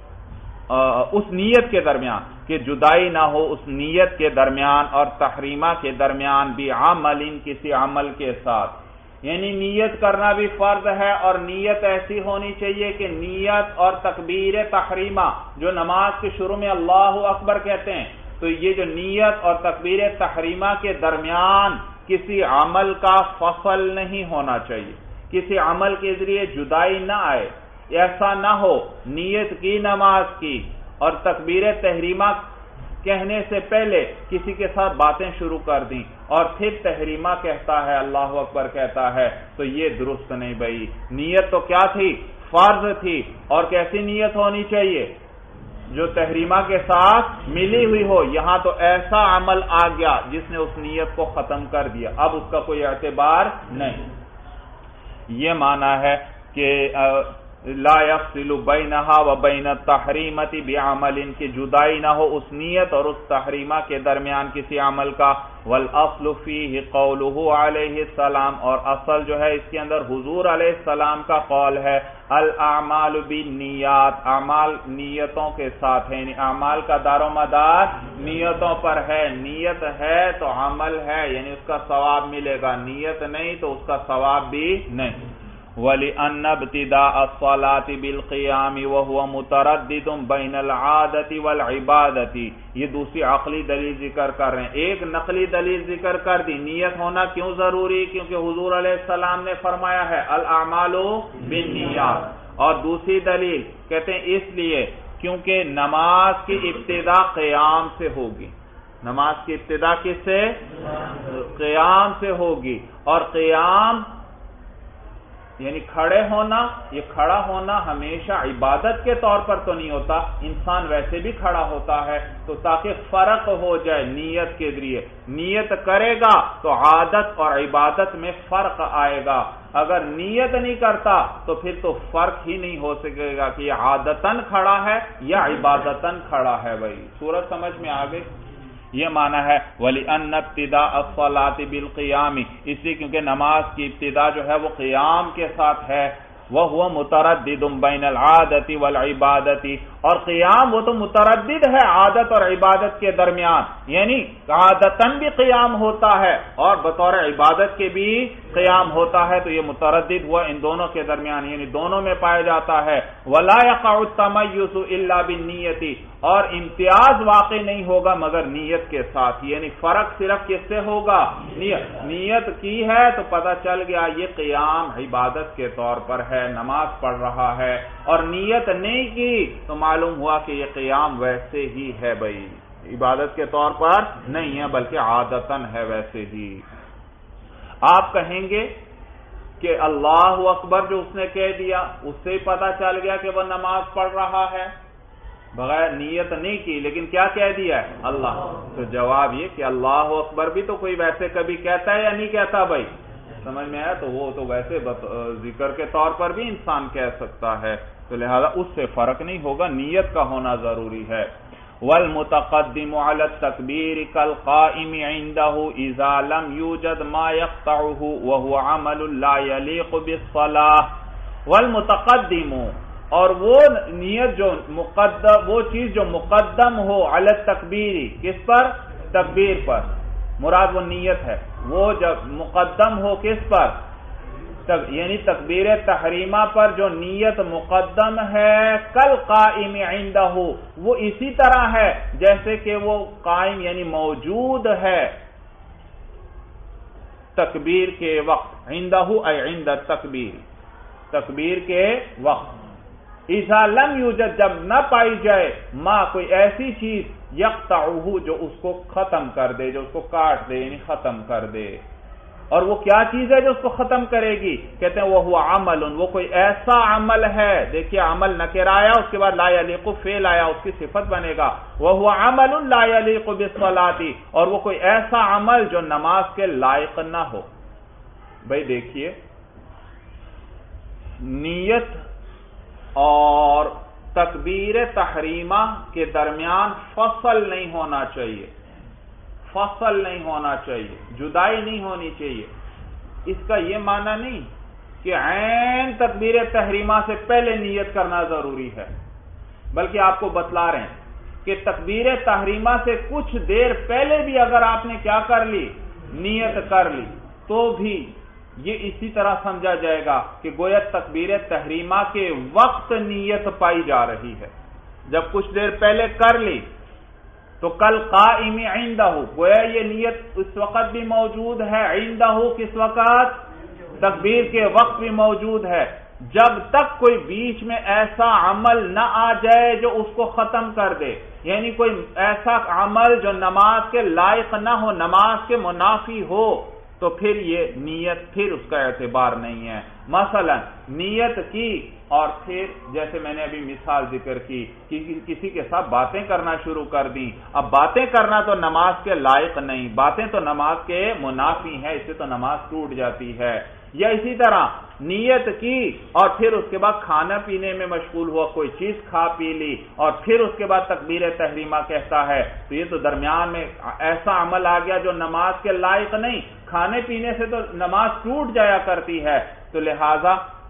اس نیت کے درمیان کہ جدائی نہ ہو اس نیت کے درمیان اور تحریمہ کے درمیان، بعمل کسی عمل کے ساتھ. یعنی نیت کرنا بھی فرض ہے، اور نیت ایسی ہونی چاہیے کہ نیت اور تکبیر تحریمہ جو نماز کے شروع میں اللہ اکبر کہتے ہیں، تو یہ جو نیت اور تکبیر تحریمہ کے درمیان کسی عمل کا فصل نہیں ہونا چاہیے، کسی عمل کے ذریعے جدائی نہ آئے. ایسا نہ ہو نیت کی نماز کی اور تکبیر تحریمہ کہنے سے پہلے کسی کے ساتھ باتیں شروع کر دیں اور پھر تحریمہ کہتا ہے، اللہ اکبر کہتا ہے، تو یہ درست نہیں بھائی. نیت تو کیا تھی؟ فرض تھی. اور کیسی نیت ہونی چاہیے؟ جو تحریمہ کے ساتھ ملی ہوئی ہو. یہاں تو ایسا عمل آ گیا جس نے اس نیت کو ختم کر دیا، اب اس کا کوئی اعتبار نہیں. یہ معنی ہے کہ لا يفصل بینہا و بین التحریمۃ بعمل کی جدائی نہ ہو اس نیت اور اس تحریمہ کے درمیان کسی عمل کا. والاصل فیہ قولہ علیہ السلام اور اصل جو ہے اس کے اندر حضور علیہ السلام کا قول ہے، الاعمال بالنیات اعمال نیتوں کے ساتھ ہے، یعنی اعمال کا دار و مدار نیتوں پر ہے. نیت ہے تو عمل ہے، یعنی اس کا ثواب ملے گا، نیت نہیں تو اس کا ثواب بھی نہیں. وَلِأَنَّ ابْتِدَاءَ الصَّلَاةِ بِالْقِيَامِ وَهُوَ مُتَرَدِّدٌ بَيْنَ الْعَادَةِ وَالْعِبَادَةِ یہ دوسری عقلی دلیل ذکر کر رہے ہیں. ایک نقلی دلیل ذکر کر دی، نیت ہونا کیوں ضروری؟ کیونکہ حضور علیہ السلام نے فرمایا ہے الاعمال بالنیات. اور دوسری دلیل کہتے ہیں اس لیے کیونکہ نماز کی ابتدا قیام سے ہوگی. نماز کی ابتدا کس سے؟ قیام سے ہوگی. اور قیام یعنی کھڑے ہونا، یہ کھڑا ہونا ہمیشہ عبادت کے طور پر تو نہیں ہوتا، انسان ویسے بھی کھڑا ہوتا ہے، تو تاکہ فرق ہو جائے نیت کے ذریعے. نیت کرے گا تو عادت اور عبادت میں فرق آئے گا. اگر نیت نہیں کرتا تو پھر تو فرق ہی نہیں ہو سکے گا کہ یہ عادتاً کھڑا ہے یا عبادتاً کھڑا ہے. بھائی سورت سمجھ میں آ گئی؟ یہ معنی ہے وَلِأَنَّ ابْتِدَاءَ الصَّلَاةِ بِالْقِيَامِ اس لیے کیونکہ نماز کی ابتدا جو ہے وہ قیام کے ساتھ ہے. وَهُوَ مُتَرَدِّدٌ بَيْنَ الْعَادَةِ وَالْعِبَادَةِ اور قیام وہ تو متردد ہے عادت اور عبادت کے درمیان، یعنی عادتاً بھی قیام ہوتا ہے اور بطور عبادت کے بھی قیام ہوتا ہے، تو یہ متردد ہوا ان دونوں کے درمیان، یعنی دونوں میں پایا جاتا ہے. وَلَا يَقَعُ التَّمَيُّزُ إِلَّا بِالنِّيَّةِ اور امتیاز واقع نہیں ہوگا مگر نیت کے ساتھ، یعنی فرق صرف کس سے ہوگا؟ نیت. نیت کی ہے تو پتہ چل گیا یہ قیام عبادت کے طور پر ہے، نماز پڑھ رہا ہے. اور نیت نہیں کی تو معلوم ہوا کہ یہ قیام ویسے ہی ہے، بھائی عبادت کے طور پر نہیں ہے بلکہ عادتاً ہے ویسے ہی. آپ کہیں گے کہ اللہ اکبر جو اس نے کہہ دیا اس سے ہی پتہ چل گیا کہ وہ نماز پڑھ رہا ہے، بغیر نیت نہیں کی لیکن کیا کہہ دیا ہے؟ اللہ. تو جواب یہ کہ اللہ اکبر بھی تو کوئی ویسے کبھی کہتا ہے یا نہیں کہتا؟ بھائی سمجھ میں آیا؟ تو وہ تو ویسے ذکر کے طور پر بھی انسان کہہ سکتا ہے، تو لہذا اس سے فرق نہیں ہوگا، نیت کا ہونا ضروری ہے. والمتقدم على التكبير كالقائم عنده اذا لم يوجد ما يقطعه وهو عمل لا يليق بالصلاة. والمتقدم اور وہ نیت جو مقدم، وہ چیز جو مقدم ہو علی التکبیر کس پر؟ تکبیر پر. مراد وہ نیت ہے، وہ جب مقدم ہو کس پر؟ یعنی تکبیر تحریمہ پر جو نیت مقدم ہے، کل قائم عندہ وہ اسی طرح ہے جیسے کہ وہ قائم یعنی موجود ہے تکبیر کے وقت. عندہ اے عند التکبیر تکبیر کے وقت. اذا لم یوجد جب نہ پائی جائے ما کوئی ایسی چیز یقطعہ جو اس کو ختم کر دے، جو اس کو کاٹ دے یعنی ختم کر دے. اور وہ کیا چیز ہے جو اس کو ختم کرے گی؟ کہتے ہیں وہ ہوا عمل، وہ کوئی ایسا عمل ہے، دیکھیے عمل نکر آیا، اس کے بعد لا یلیق فعل آیا، اس کی صفت بنے گا وہ ہوا عمل لا یلیق بالصلاۃ، اور وہ کوئی ایسا عمل جو نماز کے لائق نہ ہو۔ بھائی دیکھیے نیت اور تکبیر تحریمہ کے درمیان فصل نہیں ہونا چاہیے، فصل نہیں ہونا چاہیے، جدائی نہیں ہونی چاہیے۔ اس کا یہ معنی نہیں کہ عین تکبیر تحریمہ سے پہلے نیت کرنا ضروری ہے، بلکہ آپ کو بتلا رہے ہیں کہ تکبیر تحریمہ سے کچھ دیر پہلے بھی اگر آپ نے کیا کر لی، نیت کر لی، تو بھی یہ اسی طرح سمجھا جائے گا کہ گویا تکبیر تحریمہ کے وقت نیت پائی جا رہی ہے۔ جب کچھ دیر پہلے کر لی تو کل قائم عندہ، گویا یہ نیت اس وقت بھی موجود ہے، عندہ کس وقت؟ تکبیر کے وقت بھی موجود ہے، جب تک کوئی بیچ میں ایسا عمل نہ آ جائے جو اس کو ختم کر دے، یعنی کوئی ایسا عمل جو نماز کے لائق نہ ہو، نماز کے منافی ہو، تو پھر یہ نیت پھر اس کا اعتبار نہیں ہے۔ مثلا نیت کی اور پھر جیسے میں نے ابھی مثال ذکر کی کہ کسی کے ساتھ باتیں کرنا شروع کر دیں، اب باتیں کرنا تو نماز کے لائق نہیں، باتیں تو نماز کے منافی ہیں، اس سے تو نماز ٹوٹ جاتی ہے۔ یا اسی طرح نیت کی اور پھر اس کے بعد کھانا پینے میں مشغول ہوا، کوئی چیز کھا پی لی اور پھر اس کے بعد تکبیر تحریمہ کہتا ہے، تو یہ تو درمیان میں ایسا عمل آ گیا جو نماز کے لائق نہیں۔ کھانے پینے سے تو نماز ٹوٹ جایا کرتی ہے، تو لہذا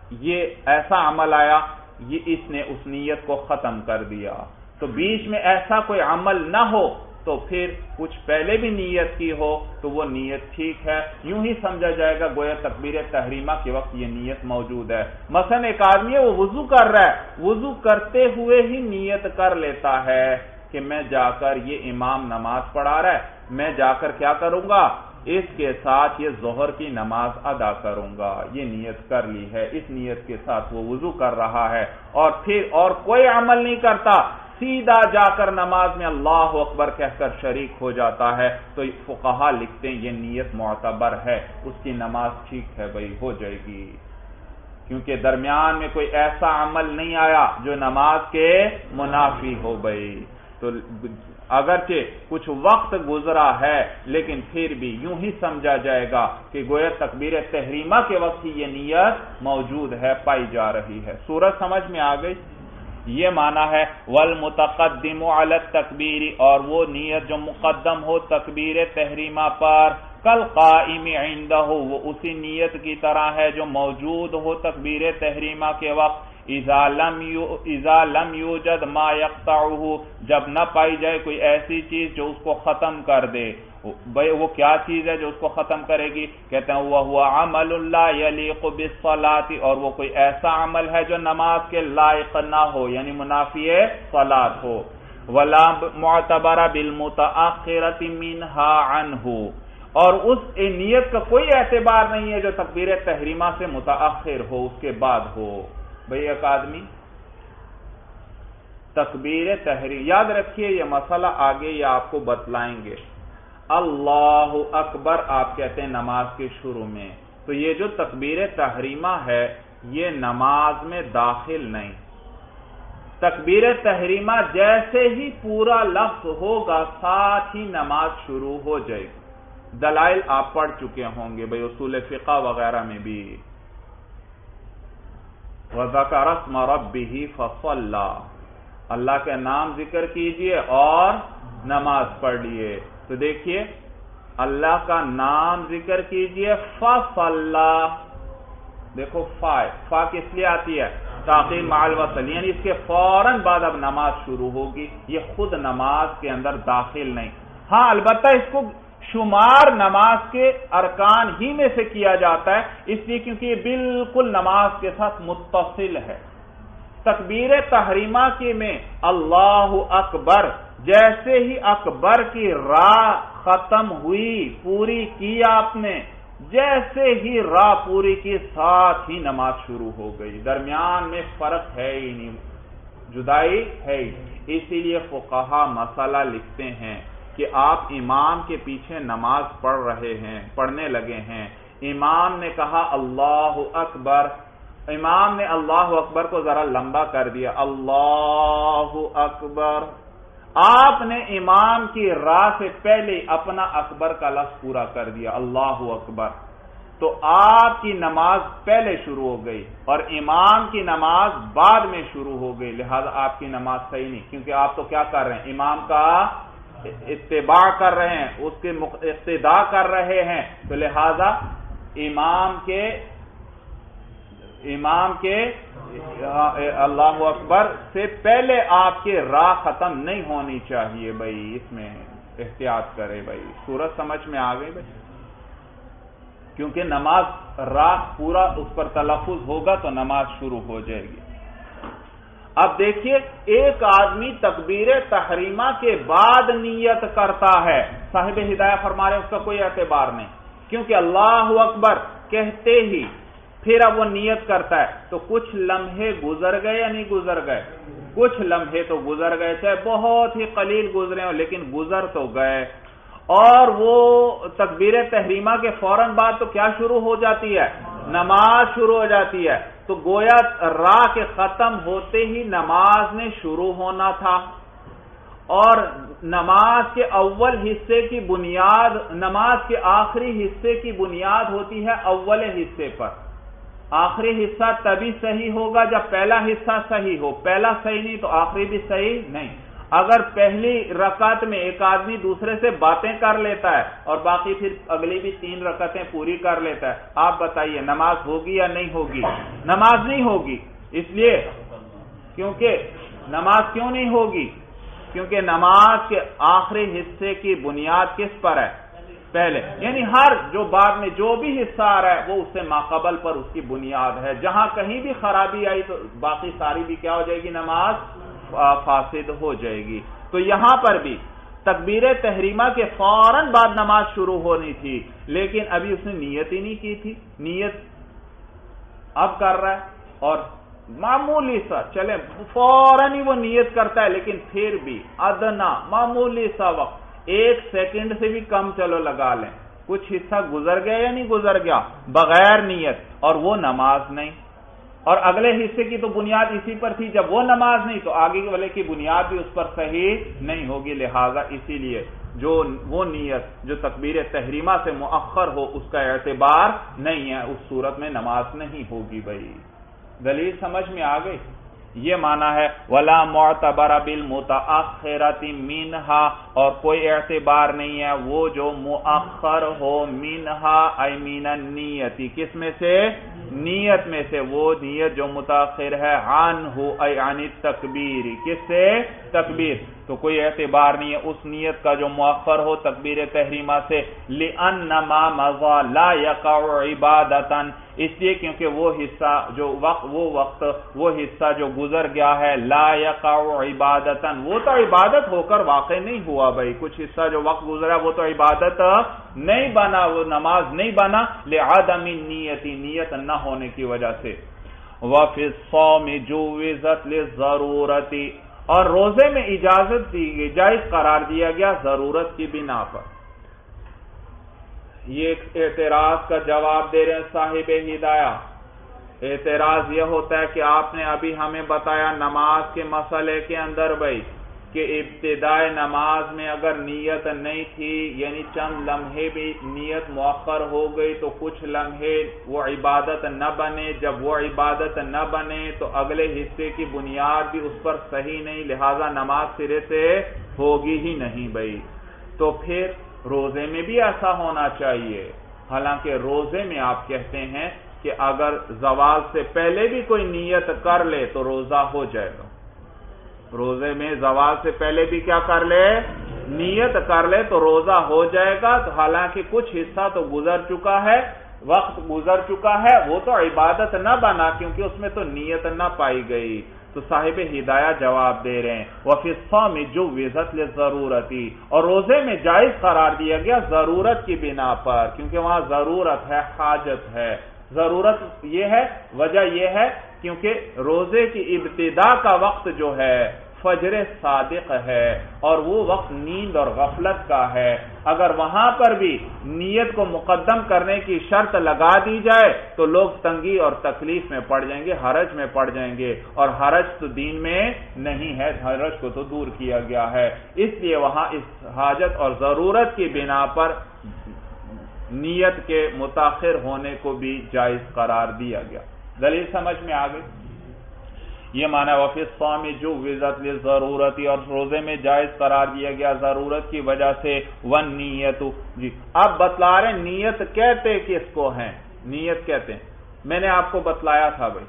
یہ ایسا عمل آیا، یہ اس نے اس نیت کو ختم کر دیا۔ تو بیچ میں ایسا کوئی عمل نہ ہو تو پھر کچھ پہلے بھی نیت کی ہو تو وہ نیت ٹھیک ہے، یوں ہی سمجھا جائے گا گویا تکبیر تحریمہ کے وقت یہ نیت موجود ہے۔ مثلا ایک آدمی ہے وہ وضو کر رہا ہے، وضو کرتے ہوئے ہی نیت کر لیتا ہے کہ میں جا کر یہ امام نماز پڑھا رہا ہے، میں جا کر کیا کروں گا، اس کے ساتھ یہ ظہر کی نماز ادا کروں گا، یہ نیت کر لی ہے، اس نیت کے ساتھ وہ وضو کر رہا ہے اور پھر اور کوئی عمل نہیں کرتا، سیدھا جا کر نماز میں اللہ اکبر کہہ کر شریک ہو جاتا ہے، تو فقہا لکھتے ہیں یہ نیت معتبر ہے، اس کی نماز ٹھیک ہے، بھائی ہو جائے گی، کیونکہ درمیان میں کوئی ایسا عمل نہیں آیا جو نماز کے منافی ہو۔ بھائی تو اگرچہ کچھ وقت گزرا ہے لیکن پھر بھی یوں ہی سمجھا جائے گا کہ گویا تکبیر تحریمہ کے وقت ہی یہ نیت موجود ہے، پائی جا رہی ہے۔ سورج سمجھ میں آ گئی؟ یہ معنی ہے والمتقدم علی التکبیر، اور وہ نیت جو مقدم ہو تکبیر تحریمہ پر، کل قائم عندہ، وہ اسی نیت کی طرح ہے جو موجود ہو تکبیر تحریمہ کے وقت، اذا لم اذا لم یوجد ما یقطعہ، جب نہ پائی جائے کوئی ایسی چیز جو اس کو ختم کر دے۔ بھئی وہ کیا چیز ہے جو اس کو ختم کرے گی؟ کہتے ہیں وہ ہوا عمل لا یلیق بالصلاۃ، اور وہ کوئی ایسا عمل ہے جو نماز کے لائق نہ ہو، یعنی منافی صلاۃ ہو۔ ولا معتبر بالمتأخرۃ منہا عنہ، اور اس نیت کا کوئی اعتبار نہیں ہے جو تکبیر تحریمہ سے متأخر ہو، اس کے بعد ہو۔ بھئی ایک آدمی تکبیر تحریم، یاد رکھیے یہ مسئلہ آگے یہ آپ کو بتلائیں گے، اللہ اکبر آپ کہتے ہیں نماز کے شروع میں، تو یہ جو تکبیر تحریمہ ہے یہ نماز میں داخل نہیں، تکبیر تحریمہ جیسے ہی پورا لفظ ہوگا ساتھ ہی نماز شروع ہو جائے گی۔ دلائل آپ پڑھ چکے ہوں گے بھئی اصول فقہ وغیرہ میں بھی، وَذَكَرَ اسْمَ رَبِّهِ فَصَلَّى، اللہ کے نام ذکر کیجئے اور نماز پڑھ لیے۔ تو دیکھیے اللہ کا نام ذکر کیجئے، فَصَلَّى، دیکھو فا فا کس لیے آتی ہے؟ تاخیر مع الوصل، یعنی اس کے فوراً بعد اب نماز شروع ہوگی، یہ خود نماز کے اندر داخل نہیں۔ ہاں البتہ اس کو شمار نماز کے ارکان ہی میں سے کیا جاتا ہے، اس لیے کیونکہ یہ بالکل نماز کے ساتھ متصل ہے۔ تکبیر تحریمہ کے میں اللہ اکبر، جیسے ہی اکبر کی را ختم ہوئی، پوری کی آپ نے، جیسے ہی را پوری کی ساتھ ہی نماز شروع ہو گئی، درمیان میں فرق ہے ہی نہیں، جدائی ہے ہی۔ اسی لیے فقہا مسئلہ لکھتے ہیں کہ آپ امام کے پیچھے نماز پڑھ رہے ہیں، پڑھنے لگے ہیں، امام نے کہا اللہ اکبر، امام نے اللہ اکبر کو ذرا لمبا کر دیا، اللہ اکبر، آپ نے امام کی راہ سے پہلے اپنا اکبر کا لفظ پورا کر دیا اللہ اکبر، تو آپ کی نماز پہلے شروع ہو گئی اور امام کی نماز بعد میں شروع ہو گئی، لہذا آپ کی نماز صحیح نہیں، کیونکہ آپ تو کیا کر رہے ہیں، امام کا اتباع کر رہے ہیں، اس کے اقتداء کر رہے ہیں، تو لہذا امام کے امام کے اللہ اکبر سے پہلے آپ کی راہ ختم نہیں ہونی چاہیے بھائی، اس میں احتیاط کرے بھائی، سورت سمجھ میں آ گئی بھائی، کیونکہ نماز راہ پورا اس پر تلفظ ہوگا تو نماز شروع ہو جائے گی۔ اب دیکھیے ایک آدمی تکبیر تحریمہ کے بعد نیت کرتا ہے، صاحب ہدایہ فرما رہے ہیں اس کا کوئی اعتبار نہیں، کیونکہ اللہ اکبر کہتے ہی پھر اب وہ نیت کرتا ہے، تو کچھ لمحے گزر گئے یا نہیں گزر گئے، کچھ لمحے تو گزر گئے، چاہے بہت ہی قلیل گزرے ہوں لیکن گزر تو گئے، اور وہ تکبیر تحریمہ کے فوراً بعد تو کیا شروع ہو جاتی ہے، نماز شروع ہو جاتی ہے، تو گویا راہ کے ختم ہوتے ہی نماز نے شروع ہونا تھا، اور نماز کے اول حصے کی بنیاد، نماز کے آخری حصے کی بنیاد ہوتی ہے اول حصے پر، آخری حصہ تبھی صحیح ہوگا جب پہلا حصہ صحیح ہو، پہلا صحیح نہیں تو آخری بھی صحیح نہیں۔ اگر پہلی رکعت میں ایک آدمی دوسرے سے باتیں کر لیتا ہے اور باقی پھر اگلی بھی تین رکعتیں پوری کر لیتا ہے، آپ بتائیے نماز ہوگی یا نہیں ہوگی؟ نماز نہیں ہوگی، اس لیے کیونکہ نماز کیوں نہیں ہوگی؟ کیونکہ نماز کے آخری حصے کی بنیاد کس پر ہے؟ پہلے، یعنی ہر جو بعد میں جو بھی حصہ آ رہا ہے وہ اس سے ماقبل پر اس کی بنیاد ہے، جہاں کہیں بھی خرابی آئی تو باقی ساری بھی کیا ہو جائے گی، نماز فاسد ہو جائے گی۔ تو یہاں پر بھی تکبیر تحریمہ کے فوراً بعد نماز شروع ہونی تھی، لیکن ابھی اس نے نیت ہی نہیں کی تھی، نیت اب کر رہا ہے، اور معمولی سا چلے فوراً ہی وہ نیت کرتا ہے، لیکن پھر بھی ادنا معمولی سا وقت، ایک سیکنڈ سے بھی کم چلو لگا لیں، کچھ حصہ گزر گیا یا نہیں گزر گیا بغیر نیت، اور وہ نماز نہیں، اور اگلے حصے کی تو بنیاد اسی پر تھی، جب وہ نماز نہیں تو آگے والے کی بنیاد بھی اس پر صحیح نہیں ہوگی، لہذا اسی لیے جو وہ نیت جو تکبیر تحریمہ سے مؤخر ہو اس کا اعتبار نہیں ہے، اس صورت میں نماز نہیں ہوگی بھائی۔ دلیل سمجھ میں آ گئی؟ یہ معنی ہے وَلَا مُعْتَبَرَ بِالْمُتَأَخِّرَةِ مِنْهَا، اور کوئی اعتبار نہیں ہے وہ جو مؤخر ہو، مِنْهَا ای مِنَ النِّیَّةِ، کس میں سے؟ نیت میں سے، وہ نیت جو متاخر ہے، عَنْهُ ای عَنِ التکبیر، کس سے؟ تکبیر، تو کوئی اعتبار نہیں ہے اس نیت کا جو مؤخر ہو تکبیر تحریمہ سے، لِأَنَّمَا مَضَى لَا يَقَعُ عِبَادَةً، اس لیے کیونکہ وہ حصہ جو وقت وہ وقت وہ حصہ جو گزر گیا ہے، لا یقع عبادتاً، وہ تو عبادت ہو کر واقع نہیں ہوا بھائی، کچھ حصہ جو وقت گزرا وہ تو عبادت نہیں بنا، وہ نماز نہیں بنا، لعدم النیت، نیت نہ ہونے کی وجہ سے۔ وفی الصوم جوزت للضرورت، اور روزے میں اجازت دی گئی، جائز قرار دیا گیا ضرورت کی بنا پر۔ یہ ایک اعتراض کا جواب دے رہے ہیں صاحب ہدایہ۔ اعتراض یہ ہوتا ہے کہ آپ نے ابھی ہمیں بتایا نماز کے مسئلے کے اندر بھائی کہ ابتدائے نماز میں اگر نیت نہیں تھی، یعنی چند لمحے بھی نیت مؤخر ہو گئی تو کچھ لمحے وہ عبادت نہ بنے، جب وہ عبادت نہ بنے تو اگلے حصے کی بنیاد بھی اس پر صحیح نہیں، لہذا نماز سرے سے ہوگی ہی نہیں بھائی۔ تو پھر روزے میں بھی ایسا ہونا چاہیے، حالانکہ روزے میں آپ کہتے ہیں کہ اگر زوال سے پہلے بھی کوئی نیت کر لے تو روزہ ہو جائے گا، روزے میں زوال سے پہلے بھی کیا کر لے، نیت کر لے تو روزہ ہو جائے گا، تو حالانکہ کچھ حصہ تو گزر چکا ہے، وقت گزر چکا ہے، وہ تو عبادت نہ بنا کیونکہ اس میں تو نیت نہ پائی گئی۔ تو صاحب ہدایہ جواب دے رہے ہیں وَفِي الصَّوْمِ جُوِّزَتْ لِلضَّرُورَةِ، اور روزے میں جائز قرار دیا گیا ضرورت کی بنا پر، کیونکہ وہاں ضرورت ہے، حاجت ہے۔ ضرورت یہ ہے، وجہ یہ ہے کیونکہ روزے کی ابتدا کا وقت جو ہے فجر صادق ہے اور وہ وقت نیند اور غفلت کا ہے، اگر وہاں پر بھی نیت کو مقدم کرنے کی شرط لگا دی جائے تو لوگ تنگی اور تکلیف میں پڑ جائیں گے، حرج میں پڑ جائیں گے، اور حرج تو دین میں نہیں ہے، حرج کو تو دور کیا گیا ہے، اس لیے وہاں اس حاجت اور ضرورت کی بنا پر نیت کے متاخر ہونے کو بھی جائز قرار دیا گیا۔ دلیل سمجھ میں آ گئی؟ یہ معنی وفی الصوم جوزت للضرورت، اور روزے میں جائز قرار دیا گیا ضرورت کی وجہ سے، والنیت جی اب بتلا رہے ہیں نیت کہتے کس کو ہیں، نیت کہتے ہیں میں نے آپ کو بتلایا تھا بھائی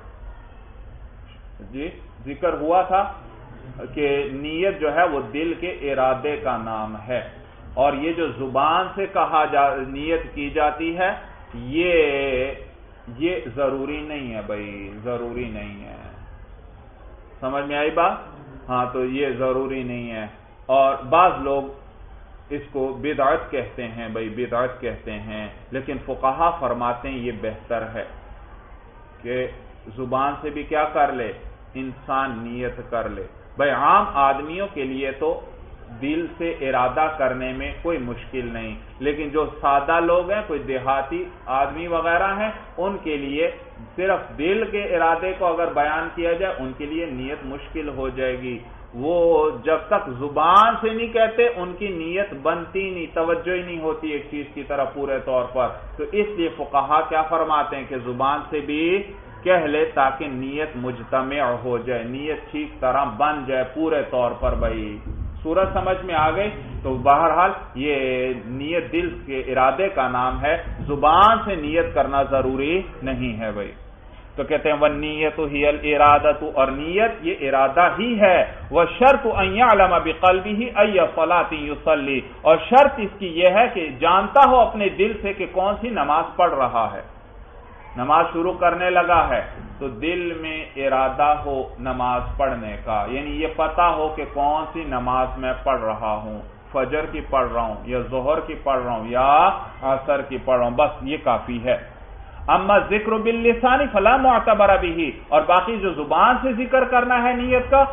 جی، ذکر ہوا تھا کہ نیت جو ہے وہ دل کے ارادے کا نام ہے، اور یہ جو زبان سے کہا جا نیت کی جاتی ہے یہ یہ ضروری نہیں ہے بھائی، ضروری نہیں ہے، سمجھ میں آئی بات؟ ہاں تو یہ ضروری نہیں ہے، اور بعض لوگ اس کو بدعت کہتے ہیں بھائی، بدعت کہتے ہیں، لیکن فقہا فرماتے ہیں یہ بہتر ہے کہ زبان سے بھی کیا کر لے، انسان نیت کر لے۔ بھائی عام آدمیوں کے لیے تو دل سے ارادہ کرنے میں کوئی مشکل نہیں، لیکن جو سادہ لوگ ہیں، کوئی دیہاتی آدمی وغیرہ ہیں، ان کے لیے صرف دل کے ارادے کو اگر بیان کیا جائے ان کے لیے نیت مشکل ہو جائے گی، وہ جب تک زبان سے نہیں کہتے ان کی نیت بنتی نہیں، توجہ ہی نہیں ہوتی ایک چیز کی طرف پورے طور پر، تو اس لیے فقہا کیا فرماتے ہیں کہ زبان سے بھی کہہ لے تاکہ نیت مجتمع ہو جائے، نیت ٹھیک طرح بن جائے پورے طور پر۔ بھائی صورت سمجھ میں آ گئی؟ تو بہرحال یہ نیت دل کے ارادے کا نام ہے، زبان سے نیت کرنا ضروری نہیں ہے بھائی۔ تو کہتے ہیں وَالنِّيَّةُ هِيَ الْإِرَادَةُ، اور نیت یہ ارادہ ہی ہے، وَالشَّرْطُ أَن يَعْلَمَ بِقَلْبِهِ أَيَّ صَلَاةٍ يُصَلِّي، اور شرط اس کی یہ ہے کہ جانتا ہو اپنے دل سے کہ کون سی نماز پڑھ رہا ہے، نماز شروع کرنے لگا ہے تو دل میں ارادہ ہو نماز پڑھنے کا، یعنی یہ پتا ہو کہ کون سی نماز میں پڑھ رہا ہوں، فجر کی پڑھ رہا ہوں یا ظہر کی پڑھ رہا ہوں یا عصر کی پڑھ رہا ہوں، بس یہ کافی ہے۔ اما ذکر باللسان فلا معتبر به، اور باقی جو زبان سے ذکر کرنا ہے نیت کا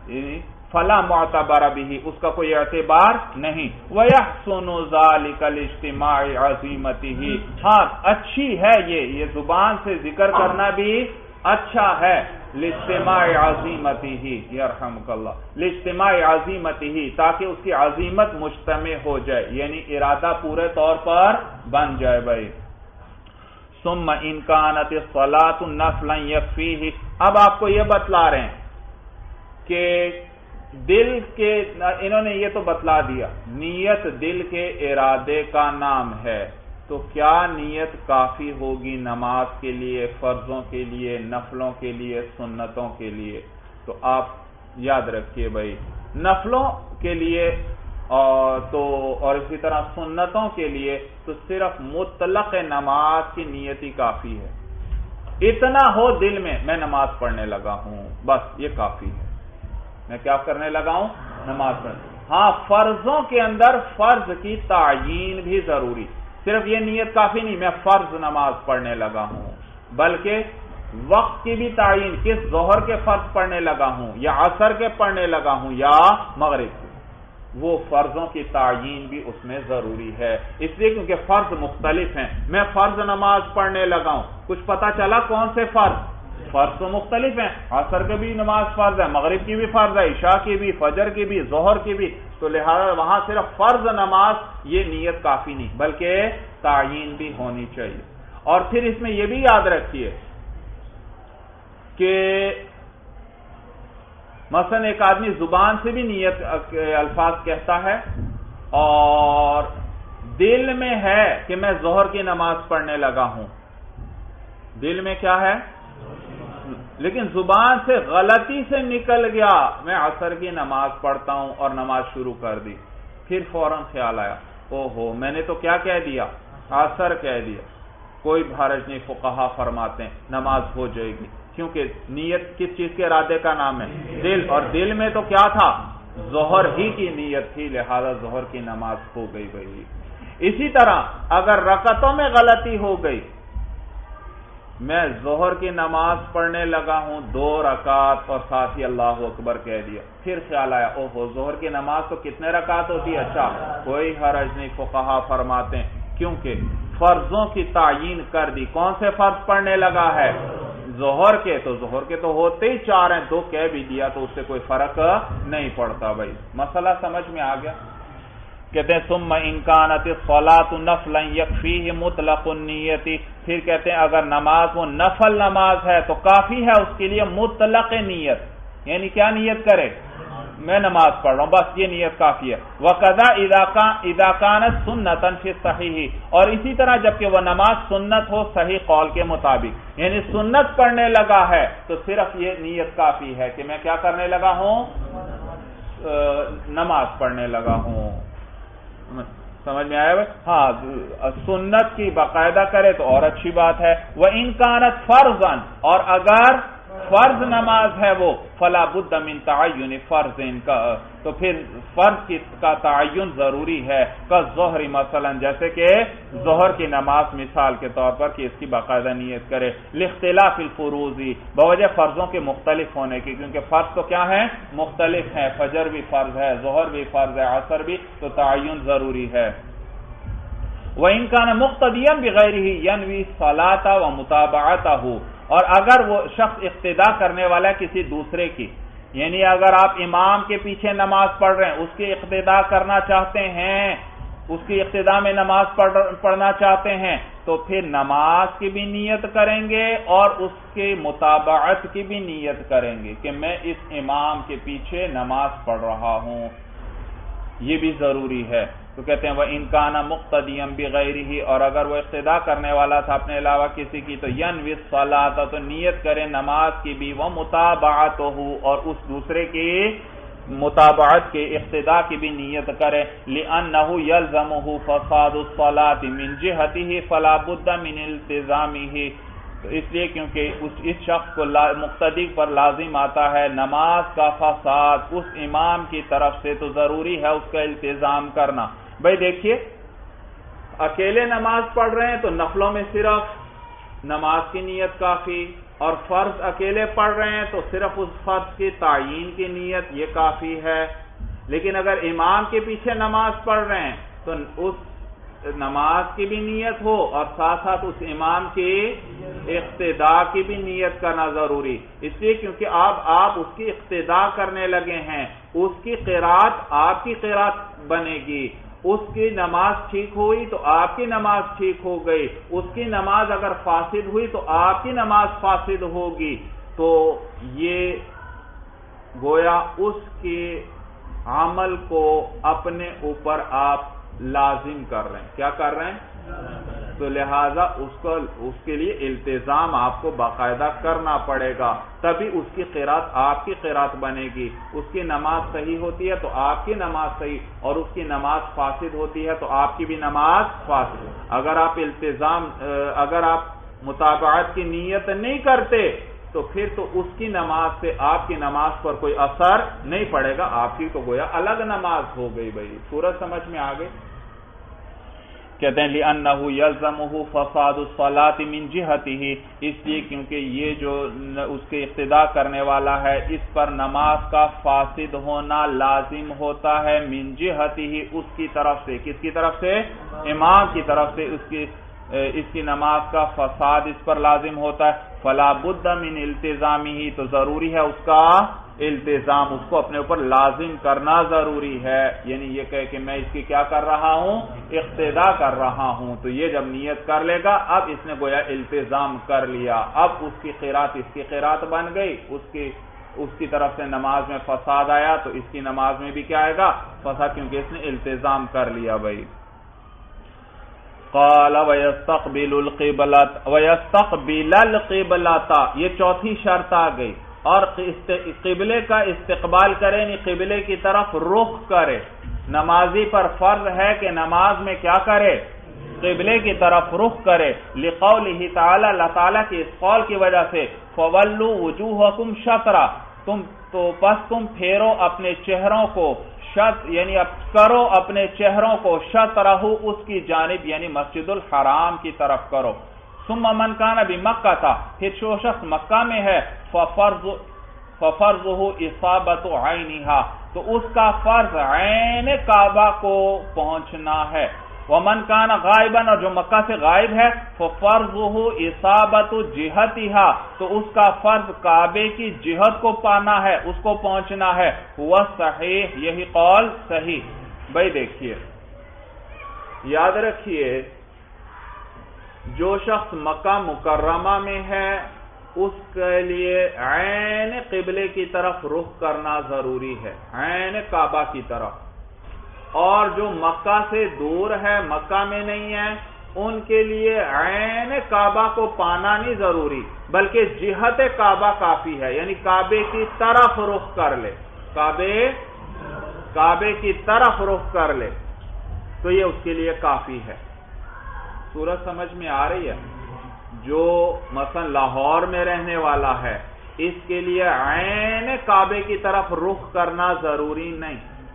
فلا معتبر به، اس کا کوئی اعتبار نہیں۔ وَيَحْسُنُ ذَلِكَ لِاجْتِمَاعِ عَزِيمَتِهِ، ہاں اچھی ہے یہ یہ زبان سے ذکر کرنا بھی اچھا ہے، لاجتماع عزیمتہ، یرحمک اللہ، لاجتماع عزیمتہ، تاکہ اس کی عزیمت مجتمع ہو جائے، یعنی ارادہ پورے طور پر بن جائے بھائی۔ ثم ان كانت الصلاة نفلا يكفيه، اب آپ کو یہ بتلا رہے ہیں کہ دل کے، انہوں نے یہ تو بتلا دیا نیت دل کے ارادے کا نام ہے، تو کیا نیت کافی ہوگی نماز کے لیے، فرضوں کے لیے، نفلوں کے لیے، سنتوں کے لیے؟ تو آپ یاد رکھیے بھائی نفلوں کے لیے اور تو اور اسی طرح سنتوں کے لیے تو صرف مطلق نماز کی نیت ہی کافی ہے، اتنا ہو دل میں میں نماز پڑھنے لگا ہوں، بس یہ کافی ہے، میں کیا کرنے لگا ہوں، نماز پڑھنے۔ ہاں فرضوں کے اندر فرض کی تعیین بھی ضروری، صرف یہ نیت کافی نہیں میں فرض نماز پڑھنے لگا ہوں، بلکہ وقت کی بھی تعیین، کس ظہر کے فرض پڑھنے لگا ہوں یا عصر کے پڑھنے لگا ہوں یا مغرب کے، وہ فرضوں کی تعیین بھی اس میں ضروری ہے، اس لیے کیونکہ فرض مختلف ہیں، میں فرض نماز پڑھنے لگا ہوں، کچھ پتا چلا کون سے فرض فرض تو مختلف ہیں، عصر کی بھی نماز فرض ہے، مغرب کی بھی فرض ہے، عشاء کی بھی، فجر کی بھی، ظہر کی بھی، تو لہذا وہاں صرف فرض نماز یہ نیت کافی نہیں بلکہ تعیین بھی ہونی چاہیے۔ اور پھر اس میں یہ بھی یاد رکھیے کہ مثلا ایک آدمی زبان سے بھی نیت کے الفاظ کہتا ہے اور دل میں ہے کہ میں ظہر کی نماز پڑھنے لگا ہوں، دل میں کیا ہے، لیکن زبان سے غلطی سے نکل گیا میں عصر کی نماز پڑھتا ہوں اور نماز شروع کر دی، پھر فوراً خیال آیا او ہو میں نے تو کیا کہہ دیا، عصر کہہ دیا، کوئی حرج نہیں، فقہا فرماتے ہیں نماز ہو جائے گی، کیونکہ نیت کس چیز کے ارادے کا نام ہے، دل، اور دل میں تو کیا تھا، ظہر ہی کی نیت تھی، لہذا ظہر کی نماز ہو گئی بھائی۔ اسی طرح اگر رکعتوں میں غلطی ہو گئی میں ظہر کی نماز پڑھنے لگا ہوں دو رکعت اور ساتھ ہی اللہ اکبر کہہ دیا، پھر خیال آیا اوہو ظہر کی نماز تو کتنے رکعت ہوتی ہے، اچھا کوئی حرج نہیں، فقہا فرماتے ہیں کیونکہ فرضوں کی تعیین کر دی، کون سے فرض پڑھنے لگا ہے، ظہر کے، تو ظہر کے تو ہوتے ہی چار ہیں، دو کہہ بھی دیا تو اس سے کوئی فرق نہیں پڑتا بھائی، مسئلہ سمجھ میں آ گیا۔ کہتے ہیں ثم ان کانت الصلاۃ نفلا یکفیہ مطلق النیت، پھر کہتے ہیں اگر نماز وہ نفل نماز ہے تو کافی ہے اس کے لیے مطلق نیت، یعنی کیا نیت کرے، میں نماز پڑھ رہا ہوں بس یہ نیت کافی ہے۔ وَقَذَا اِذَا كَانَتْ سُنَّةً فِي الصَّحِيحِ، اور اسی طرح جبکہ وہ نماز سنت ہو صحیح قول کے مطابق، یعنی سنت پڑھنے لگا ہے تو صرف یہ نیت کافی ہے کہ میں کیا کرنے لگا ہوں، نماز پڑھنے لگا ہوں، سمجھ میں آیا بھائی؟ ہاں سنت کی باقاعدہ کرے تو اور اچھی بات ہے۔ وَإِن كَانَتْ فَرْضًا، اور اگر فرض نماز ہے وہ فلا بد من تعین فرض کا، تو پھر فرض کا تعین ضروری ہے، کالظہر مثلا جیسے کہ ظہر کی نماز مثال کے طور پر کہ اس کی باقاعدہ نیت کرے، لاختلاف الفروض، بوجہ فرضوں کے مختلف ہونے کی، کیونکہ فرض تو کیا ہیں مختلف ہیں، فجر بھی فرض ہے، ظہر بھی فرض ہے، عصر بھی، تو تعین ضروری ہے۔ وَإِن كَانَ مُقْتَدِيًا بِغَيْرِهِ يَنْوِي الصَّلَاةَ وَمُتَابَعَتَهُ، اور اگر وہ شخص اقتدا کرنے والا ہے کسی دوسرے کی، یعنی اگر آپ امام کے پیچھے نماز پڑھ رہے ہیں، اس کی اقتدا کرنا چاہتے ہیں، اس کی اقتدا میں نماز پڑھنا چاہتے ہیں، تو پھر نماز کی بھی نیت کریں گے اور اس کے متابعت کی بھی نیت کریں گے کہ میں اس امام کے پیچھے نماز پڑھ رہا ہوں، یہ بھی ضروری ہے۔ تو کہتے ہیں وَإِن كَانَ مُقْتَدِيًا بِغَيْرِهِ، اور اگر وہ اقتدا کرنے والا تھا اپنے علاوہ کسی کی، تو يَنْوِي الصَّلَاةَ، تو نیت کرے نماز کی بھی، وَمُتَابَعَتُهُ، اور اس دوسرے کی متابعت کے اقتدا کی بھی نیت کرے، لِأَنَّهُ يَلْزَمُهُ فَسَادُ الصَّلَاةِ مِنْ جِهَتِهِ فَلَا بُدَّ مِنْ الْتِزَامِهِ، تو اس لیے کیونکہ اس اس شخص کو مقتدی پر لازم آتا ہے نماز کا فساد اس امام کی طرف سے، تو ضروری ہے اس کا التزام کرنا۔ بھائی دیکھیے اکیلے نماز پڑھ رہے ہیں تو نفلوں میں صرف نماز کی نیت کافی، اور فرض اکیلے پڑھ رہے ہیں تو صرف اس فرض کی تعیین کی نیت یہ کافی ہے، لیکن اگر امام کے پیچھے نماز پڑھ رہے ہیں تو اس نماز کی بھی نیت ہو اور ساتھ ساتھ اس امام کی اقتدا کی بھی نیت کرنا ضروری، اس لیے کیونکہ آپ آپ اس کی اقتدا کرنے لگے ہیں، اس کی قرات آپ کی قرات بنے گی، اس کی نماز ٹھیک ہوئی تو آپ کی نماز ٹھیک ہو گئی، اس کی نماز اگر فاسد ہوئی تو آپ کی نماز فاسد ہوگی، تو یہ گویا اس کے عمل کو اپنے اوپر آپ لازم کر رہے ہیں، کیا کر رہے ہیں، تو لہذا اس کو اس کے لیے التزام آپ کو باقاعدہ کرنا پڑے گا، تبھی اس کی قرات آپ کی قرات بنے گی، اس کی نماز صحیح ہوتی ہے تو آپ کی نماز صحیح، اور اس کی نماز فاسد ہوتی ہے تو آپ کی بھی نماز فاسد۔ اگر آپ التزام اگر آپ متابعت کی نیت نہیں کرتے تو پھر تو اس کی نماز سے آپ کی نماز پر کوئی اثر نہیں پڑے گا، آپ کی تو گویا الگ نماز ہو گئی۔ بھائی سورج سمجھ میں آ گئی؟ کہتے ہیں لِأَنَّهُ يَلْزَمُهُ فَسَادُ الصَّلَاةِ مِنْ جِهَتِهِ، اس لیے کیونکہ یہ جو اس کے اقتدا کرنے والا ہے اس پر نماز کا فاسد ہونا لازم ہوتا ہے، من جہتہ، اس کی طرف سے، کس کی طرف سے، امام کی طرف سے اس کی اس کی نماز کا فساد اس پر لازم ہوتا ہے، فلا بد من التزامہ، تو ضروری ہے اس کا التزام، اس کو اپنے اوپر لازم کرنا ضروری ہے، یعنی یہ کہے کہ میں اس کی کیا کر رہا ہوں، اقتدا کر رہا ہوں، تو یہ جب نیت کر لے گا اب اس نے گویا التزام کر لیا، اب اس کی قرات اس کی قرات بن گئی، اس کی اس کی طرف سے نماز میں فساد آیا تو اس کی نماز میں بھی کیا آئے گا، فساد، کیونکہ اس نے التزام کر لیا۔ بھائی قال وَيَسْتَقْبِلُ الْقِبْلَةَ وَيَسْتَقْبِلَ الْقِبْلَةَ، یہ چوتھی شرط آ گئی، اور قبلے کا استقبال کرے، یعنی قبلے کی طرف رخ کرے، نمازی پر فرض ہے کہ نماز میں کیا کرے، قبلے کی طرف رخ کرے، لقولہ تعالی، اللہ تعالیٰ کے اس قول کی وجہ سے، فَوَلُّوا وُجُوهَكُمْ شَطْرًا، تم تو پس تم پھیرو اپنے چہروں کو، شط یعنی اب کرو اپنے چہروں کو، شطرہ اس کی جانب یعنی مسجد الحرام کی طرف کرو، ثم من کان بمکہ تھا، پھر جو شخص مکہ میں ہے ففرض ففرضه اصابت عینھا، تو اس کا فرض عین کعبہ کو پہنچنا ہے۔ ومن کان غائبا، اور جو مکہ سے غائب ہے ففرضه اصابت جہتھا، تو اس کا فرض کعبے کی جہت کو پانا ہے، اس کو پہنچنا ہے۔ ہوا صحیح، یہی قول صحیح۔ بھائی دیکھیے، یاد رکھیے، جو شخص مکہ مکرمہ میں ہے اس کے لیے عین قبلے کی طرف رخ کرنا ضروری ہے، عین کعبہ کی طرف، اور جو مکہ سے دور ہے، مکہ میں نہیں ہے، ان کے لیے عین کعبہ کو پانا نہیں ضروری، بلکہ جہت کعبہ کافی ہے، یعنی کعبے کی طرف رخ کر لے، کعبے کعبے کی طرف رخ کر لے، تو یہ اس کے لیے کافی ہے۔ سورج سمجھ میں آ رہی ہے؟ جو مثلا لاہور میں رہنے والا ہے اس کے لیے عین کعبے کی طرف رخ کرنا ضروری نہیں۔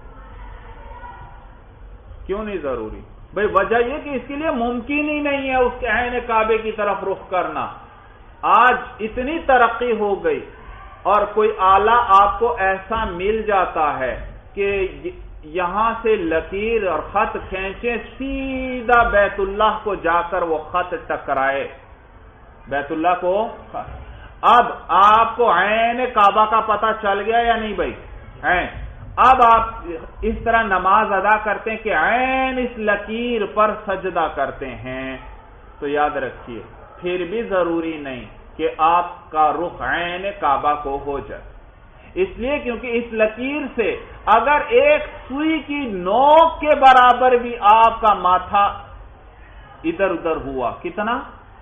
کیوں نہیں ضروری؟ بھئی وجہ یہ کہ اس کے لیے ممکن ہی نہیں ہے اس کے عین کعبے کی طرف رخ کرنا۔ آج اتنی ترقی ہو گئی اور کوئی آلہ آپ کو ایسا مل جاتا ہے کہ یہاں سے لکیر اور خط کھینچے سیدھا بیت اللہ کو جا کر وہ خط ٹکرائے، بیت اللہ کو۔ اب آپ کو عین کعبہ کا پتہ چل گیا یا نہیں بھائی؟ عین۔ اب آپ اس طرح نماز ادا کرتے ہیں کہ عین اس لکیر پر سجدہ کرتے ہیں، تو یاد رکھیے پھر بھی ضروری نہیں کہ آپ کا رخ عین کعبہ کو ہو جائے، اس لیے کیونکہ اس لکیر سے اگر ایک سوئی کی نوک کے برابر بھی آپ کا ماتھا ادھر ادھر ہوا، کتنا؟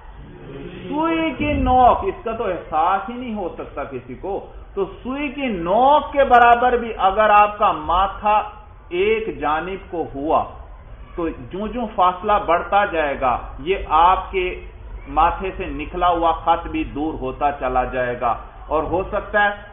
سوئی کی نوک، اس کا تو احساس ہی نہیں ہو سکتا کسی کو، تو سوئی کی نوک کے برابر بھی اگر آپ کا ماتھا ایک جانب کو ہوا تو جوں جوں فاصلہ بڑھتا جائے گا یہ آپ کے ماتھے سے نکلا ہوا خط بھی دور ہوتا چلا جائے گا، اور ہو سکتا ہے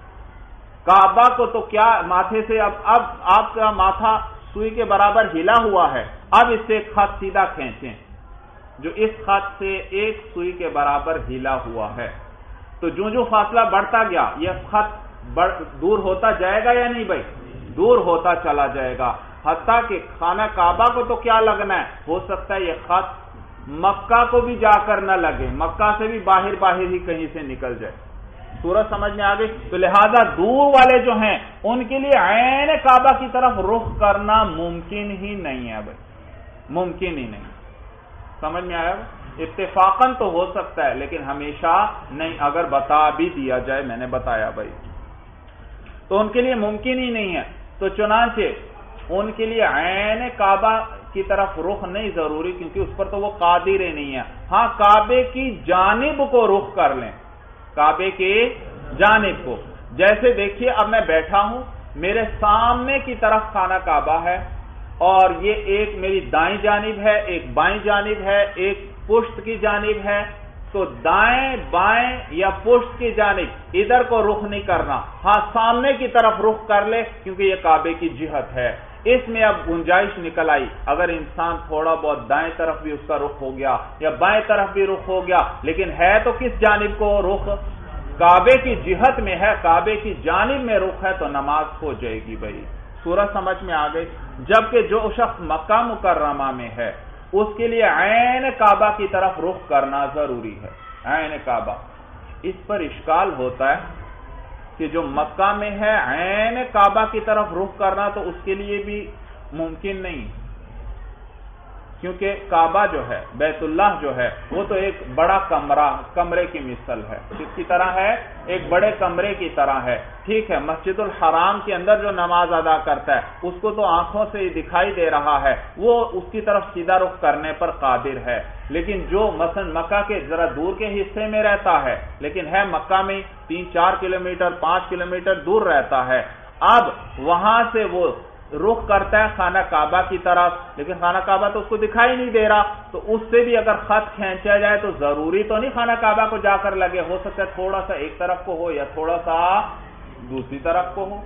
کعبہ کو تو کیا ماتھے سے اب اب آپ کا ماتھا سوئی کے برابر ہلا ہوا ہے، اب اس سے ایک خط سیدھا کھینچیں جو اس خط سے ایک سوئی کے برابر ہلا ہوا ہے، تو جو جو فاصلہ بڑھتا گیا یہ خط دور ہوتا جائے گا یا نہیں بھائی؟ دور ہوتا چلا جائے گا، حتیٰ کہ خانہ کعبہ کو تو کیا لگنا ہے، ہو سکتا ہے یہ خط مکہ کو بھی جا کر نہ لگے، مکہ سے بھی باہر باہر ہی کہیں سے نکل جائے۔ سورج سمجھ میں آ گئی؟ تو لہذا دور والے جو ہیں ان کے لیے عین کعبہ کی طرف رخ کرنا ممکن ہی نہیں ہے بھائی، ممکن ہی نہیں۔ سمجھ میں آیا؟ اتفاقاً تو ہو سکتا ہے لیکن ہمیشہ نہیں، اگر بتا بھی دیا جائے، میں نے بتایا بھائی، تو ان کے لیے ممکن ہی نہیں ہے۔ تو چنانچہ ان کے لیے عین کعبہ کی طرف رخ نہیں ضروری، کیونکہ اس پر تو وہ قادر ہی نہیں ہے۔ ہاں کعبے کی جانب کو رخ کر لیں، کعبے کی جانب کو، جیسے دیکھیے اب میں بیٹھا ہوں، میرے سامنے کی طرف خانہ کعبہ ہے، اور یہ ایک میری دائیں جانب ہے، ایک بائیں جانب ہے، ایک پشت کی جانب ہے، تو دائیں بائیں یا پشت کی جانب ادھر کو رخ نہیں کرنا، ہاں سامنے کی طرف رخ کر لے کیونکہ یہ کعبے کی جہت ہے۔ اس میں اب گنجائش نکل آئی، اگر انسان تھوڑا بہت دائیں طرف بھی اس کا رخ ہو گیا یا بائیں طرف بھی رخ ہو گیا، لیکن ہے تو کس جانب کو رخ؟ کعبے کی جہت میں ہے، کعبے کی جانب میں رخ ہے، تو نماز ہو جائے گی بھائی۔ سورج سمجھ میں آ گئی؟ جبکہ جو شخص مکہ مکرمہ میں ہے اس کے لیے عین کعبہ کی طرف رخ کرنا ضروری ہے، عین کعبہ۔ اس پر اشکال ہوتا ہے کہ جو مکہ میں ہے عین کعبہ کی طرف رخ کرنا تو اس کے لیے بھی ممکن نہیں، کیونکہ کعبہ جو ہے، بیت اللہ جو ہے، وہ تو ایک بڑا کمرہ کمرے کی مثل ہے۔ کس کی طرح ہے؟ ایک بڑے کمرے کی طرح ہے، ٹھیک ہے۔ مسجد الحرام کے اندر جو نماز ادا کرتا ہے اس کو تو آنکھوں سے ہی دکھائی دے رہا ہے، وہ اس کی طرف سیدھا رخ کرنے پر قادر ہے، لیکن جو مثلا مکہ کے ذرا دور کے حصے میں رہتا ہے لیکن ہے مکہ میں تین چار کلومیٹر پانچ کلومیٹر دور رہتا ہے، اب وہاں سے وہ رخ کرتا ہے خانہ کعبہ کی طرف، لیکن خانہ کعبہ تو اس کو دکھائی نہیں دے رہا، تو اس سے بھی اگر خط کھینچا جائے تو ضروری تو نہیں خانہ کعبہ کو جا کر لگے، ہو سکتا ہے تھوڑا سا ایک طرف کو ہو یا تھوڑا سا دوسری طرف کو ہو۔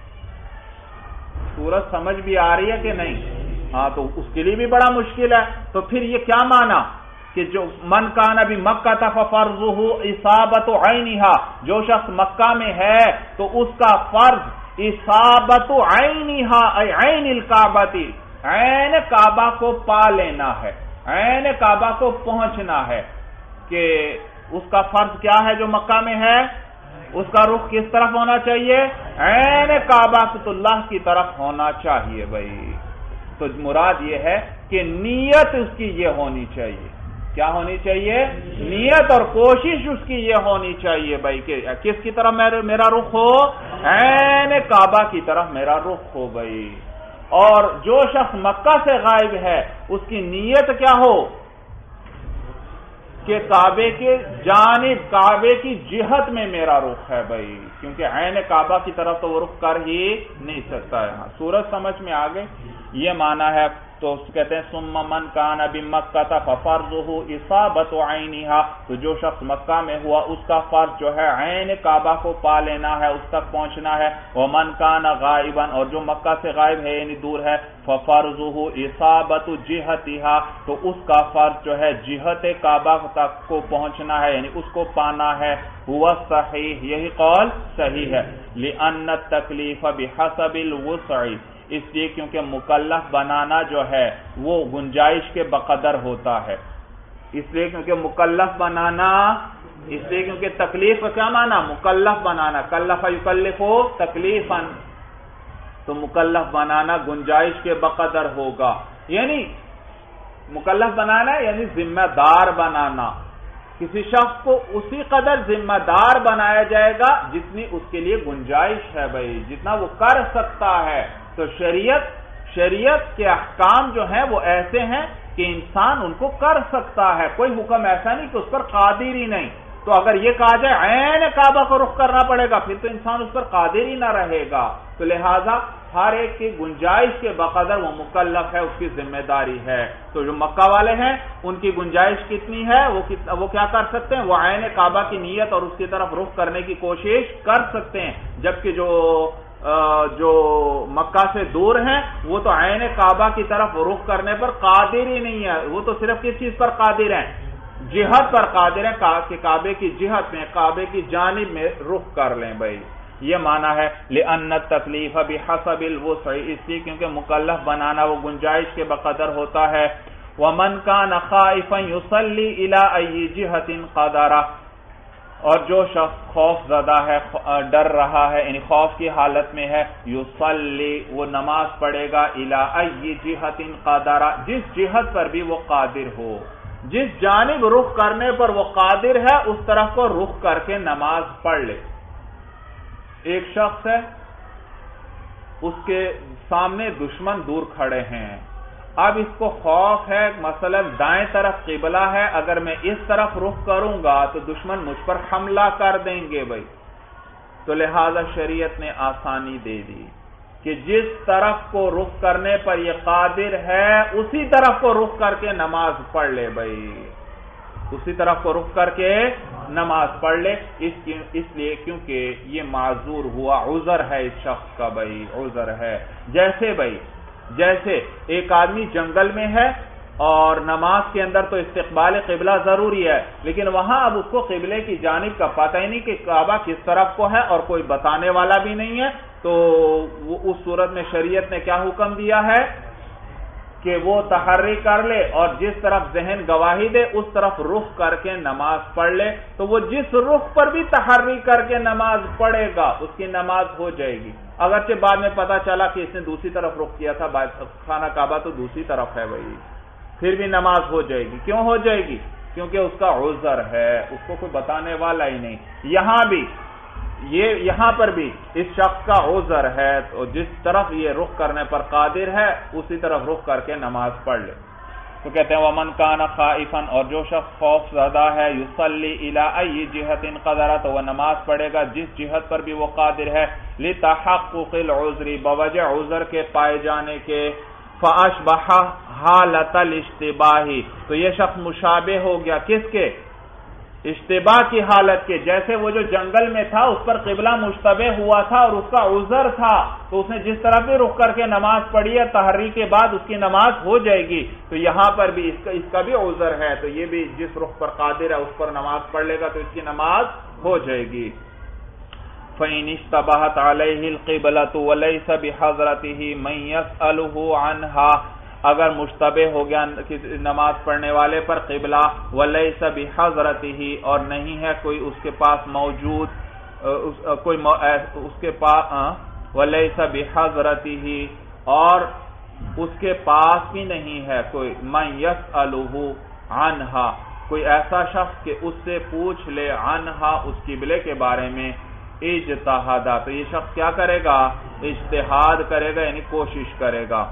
سورج سمجھ بھی آ رہی ہے کہ نہیں؟ ہاں، تو اس کے لیے بھی بڑا مشکل ہے۔ تو پھر یہ کیا مانا کہ جو من کان بھی مکہ تھا ففرضہ اصابت عینہا، جو شخص مکہ میں ہے تو اس کا فرض اصابت عینہا ای عین الکعبۃ، عین کعبہ کو پا لینا ہے، عین کعبہ کو پہنچنا ہے، کہ اس کا فرض کیا ہے جو مکہ میں ہے، اس کا رخ کس طرف ہونا چاہیے، عین کعبہ اللہ کی طرف ہونا چاہیے بھائی۔ تو مراد یہ ہے کہ نیت اس کی یہ ہونی چاہیے، کیا ہونی چاہیے، نیت اور کوشش اس کی یہ ہونی چاہیے بھائی کہ کس کی طرف میرا رخ ہو، عین کعبہ کی طرف میرا رخ ہو بھائی۔ اور جو شخص مکہ سے غائب ہے اس کی نیت کیا ہو کہ کعبے کے جانب، کعبے کی جہت میں میرا رخ ہے بھائی، کیونکہ عین کعبہ کی طرف تو وہ رخ کر ہی نہیں سکتا ہے۔ ہاں سورج سمجھ میں آ گئی، یہ معنی ہے۔ تو کہتے ہیں ثم من کان بمکہ ففرضہ اصابت عینہا، تو جو شخص مکہ میں ہوا اس کا فرض جو ہے عین کعبہ کو پا لینا ہے، اس تک پہنچنا ہے۔ ومن کان غائبا، اور جو مکہ سے غائب ہے یعنی دور ہے، ففرضہ اصابت جہتہا، تو اس کا فرض جو ہے جہت کعبہ تک کو پہنچنا ہے، یعنی اس کو پانا ہے۔ ہوا صحیح، یہی قول صحیح ہے۔ لأن التکلیف بحسب الوسع، اس لیے کیونکہ مکلف بنانا جو ہے وہ گنجائش کے بقدر ہوتا ہے، اس لیے کیونکہ مکلف بنانا، اس لیے کیونکہ تکلیف کا کیا معنی، مکلف بنانا، کلف یکلف تکلیفا، تو مکلف بنانا گنجائش کے بقدر ہوگا، یعنی مکلف بنانا یعنی ذمہ دار بنانا، کسی شخص کو اسی قدر ذمہ دار بنایا جائے گا جتنی اس کے لیے گنجائش ہے بھائی، جتنا وہ کر سکتا ہے۔ تو شریعت شریعت کے احکام جو ہیں وہ ایسے ہیں کہ انسان ان کو کر سکتا ہے، کوئی حکم ایسا نہیں کہ اس پر قادر ہی نہیں۔ تو اگر یہ کہا جائے عین کعبہ کو رخ کرنا پڑے گا پھر تو انسان اس پر قادر ہی نہ رہے گا۔ تو لہذا ہر ایک کی گنجائش کے بقدر وہ مکلف ہے، اس کی ذمہ داری ہے۔ تو جو مکہ والے ہیں ان کی گنجائش کتنی ہے، وہ وہ کیا کر سکتے ہیں، وہ عین کعبہ کی نیت اور اس کی طرف رخ کرنے کی کوشش کر سکتے ہیں، جبکہ جو جو مکہ سے دور ہیں وہ تو عین کعبہ کی طرف رخ کرنے پر قادر ہی نہیں ہے، وہ تو صرف کس چیز پر قادر ہیں، جہت پر قادر ہیں کہ کعبے کی جہت میں، کعبے کی جانب میں رخ کر لیں بھائی۔ یہ معنی ہے لأن التکلیف بحسب الوسع، اس لیے کیونکہ مکلف بنانا وہ گنجائش کے بقدر ہوتا ہے۔ ومن کان خائفا یصلی الی ای جہۃ قدر، اور جو شخص خوف زدہ ہے، ڈر رہا ہے یعنی خوف کی حالت میں ہے، یصلی وہ نماز پڑھے گا الی ای جہۃ قدر، جس جہت پر بھی وہ قادر ہو، جس جانب رخ کرنے پر وہ قادر ہے اس طرف کو رخ کر کے نماز پڑھ لے۔ ایک شخص ہے، اس کے سامنے دشمن دور کھڑے ہیں، اب اس کو خوف ہے مثلا دائیں طرف قبلہ ہے، اگر میں اس طرف رخ کروں گا تو دشمن مجھ پر حملہ کر دیں گے بھائی، تو لہذا شریعت نے آسانی دے دی کہ جس طرف کو رخ کرنے پر یہ قادر ہے اسی طرف کو رخ کر کے نماز پڑھ لے بھائی، اسی طرف کو رخ کر کے نماز پڑھ لے، اس اس لیے کیونکہ یہ معذور ہوا، عذر ہے اس شخص کا بھائی، عذر ہے۔ جیسے بھائی جیسے ایک آدمی جنگل میں ہے اور نماز کے اندر تو استقبال قبلہ ضروری ہے، لیکن وہاں اب اس کو قبلے کی جانب کا پتہ ہی نہیں کہ کعبہ کس طرف کو ہے اور کوئی بتانے والا بھی نہیں ہے، تو وہ اس صورت میں شریعت نے کیا حکم دیا ہے کہ وہ تحری کر لے اور جس طرف ذہن گواہی دے اس طرف رخ کر کے نماز پڑھ لے، تو وہ جس رخ پر بھی تحری کر کے نماز پڑھے گا اس کی نماز ہو جائے گی، اگرچہ بعد میں پتا چلا کہ اس نے دوسری طرف رخ کیا تھا، خانہ کعبہ تو دوسری طرف ہے بھائی، پھر بھی نماز ہو جائے گی۔ کیوں ہو جائے گی؟ کیونکہ اس کا عذر ہے، اس کو کوئی بتانے والا ہی نہیں۔ یہاں بھی یہ یہاں پر بھی اس شخص کا عذر ہے، تو جس طرف یہ رخ کرنے پر قادر ہے اسی طرف رخ کر کے نماز پڑھ لے۔ تو کہتے ہیں ومن کان خائفا، اور جو شخص خوف زدہ ہے، یصلی الی ای جہۃ قدر، تو وہ نماز پڑھے گا جس جہت پر بھی وہ قادر ہے، لتحقق العذر، بوجہ عذر کے پائے جانے کے، فاشبہ حالت الاشتباہ، تو یہ شخص مشابہ ہو گیا کس کے؟ اشتباہ کی حالت کے، جیسے وہ جو جنگل میں تھا اس پر قبلہ مشتبہ ہوا تھا اور اس کا عذر تھا، تو اس نے جس طرح بھی رخ کر کے نماز پڑھی ہے تحری کے بعد اس کی نماز ہو جائے گی، تو یہاں پر بھی اس کا اس کا بھی عذر ہے، تو یہ بھی جس رخ پر قادر ہے اس پر نماز پڑھ لے گا تو اس کی نماز ہو جائے گی۔ فَإِنِ اشْتَبَهَتْ عَلَيْهِ الْقِبْلَةُ وَلَيْسَ بِحَضْرَتِهِ مَنْ يَسْأَلُهُ عَنْهَا، اگر مشتبہ ہو گیا نماز پڑھنے والے پر قبلہ، وَلَيْسَ بِحَضْرَتِهِ، اور نہیں ہے کوئی اس کے پاس موجود، کوئی اس کے پاس وَلَيْسَ بِحَضْرَتِهِ، اور اس کے پاس بھی نہیں ہے کوئی مَنْ يَسْأَلُهُ عَنْهَا، کوئی ایسا شخص کہ اس سے پوچھ لے عنہا اس قبلے کے بارے میں، اجتہادا، تو یہ شخص کیا کرے گا؟ اجتہاد کرے گا، یعنی کوشش کرے گا۔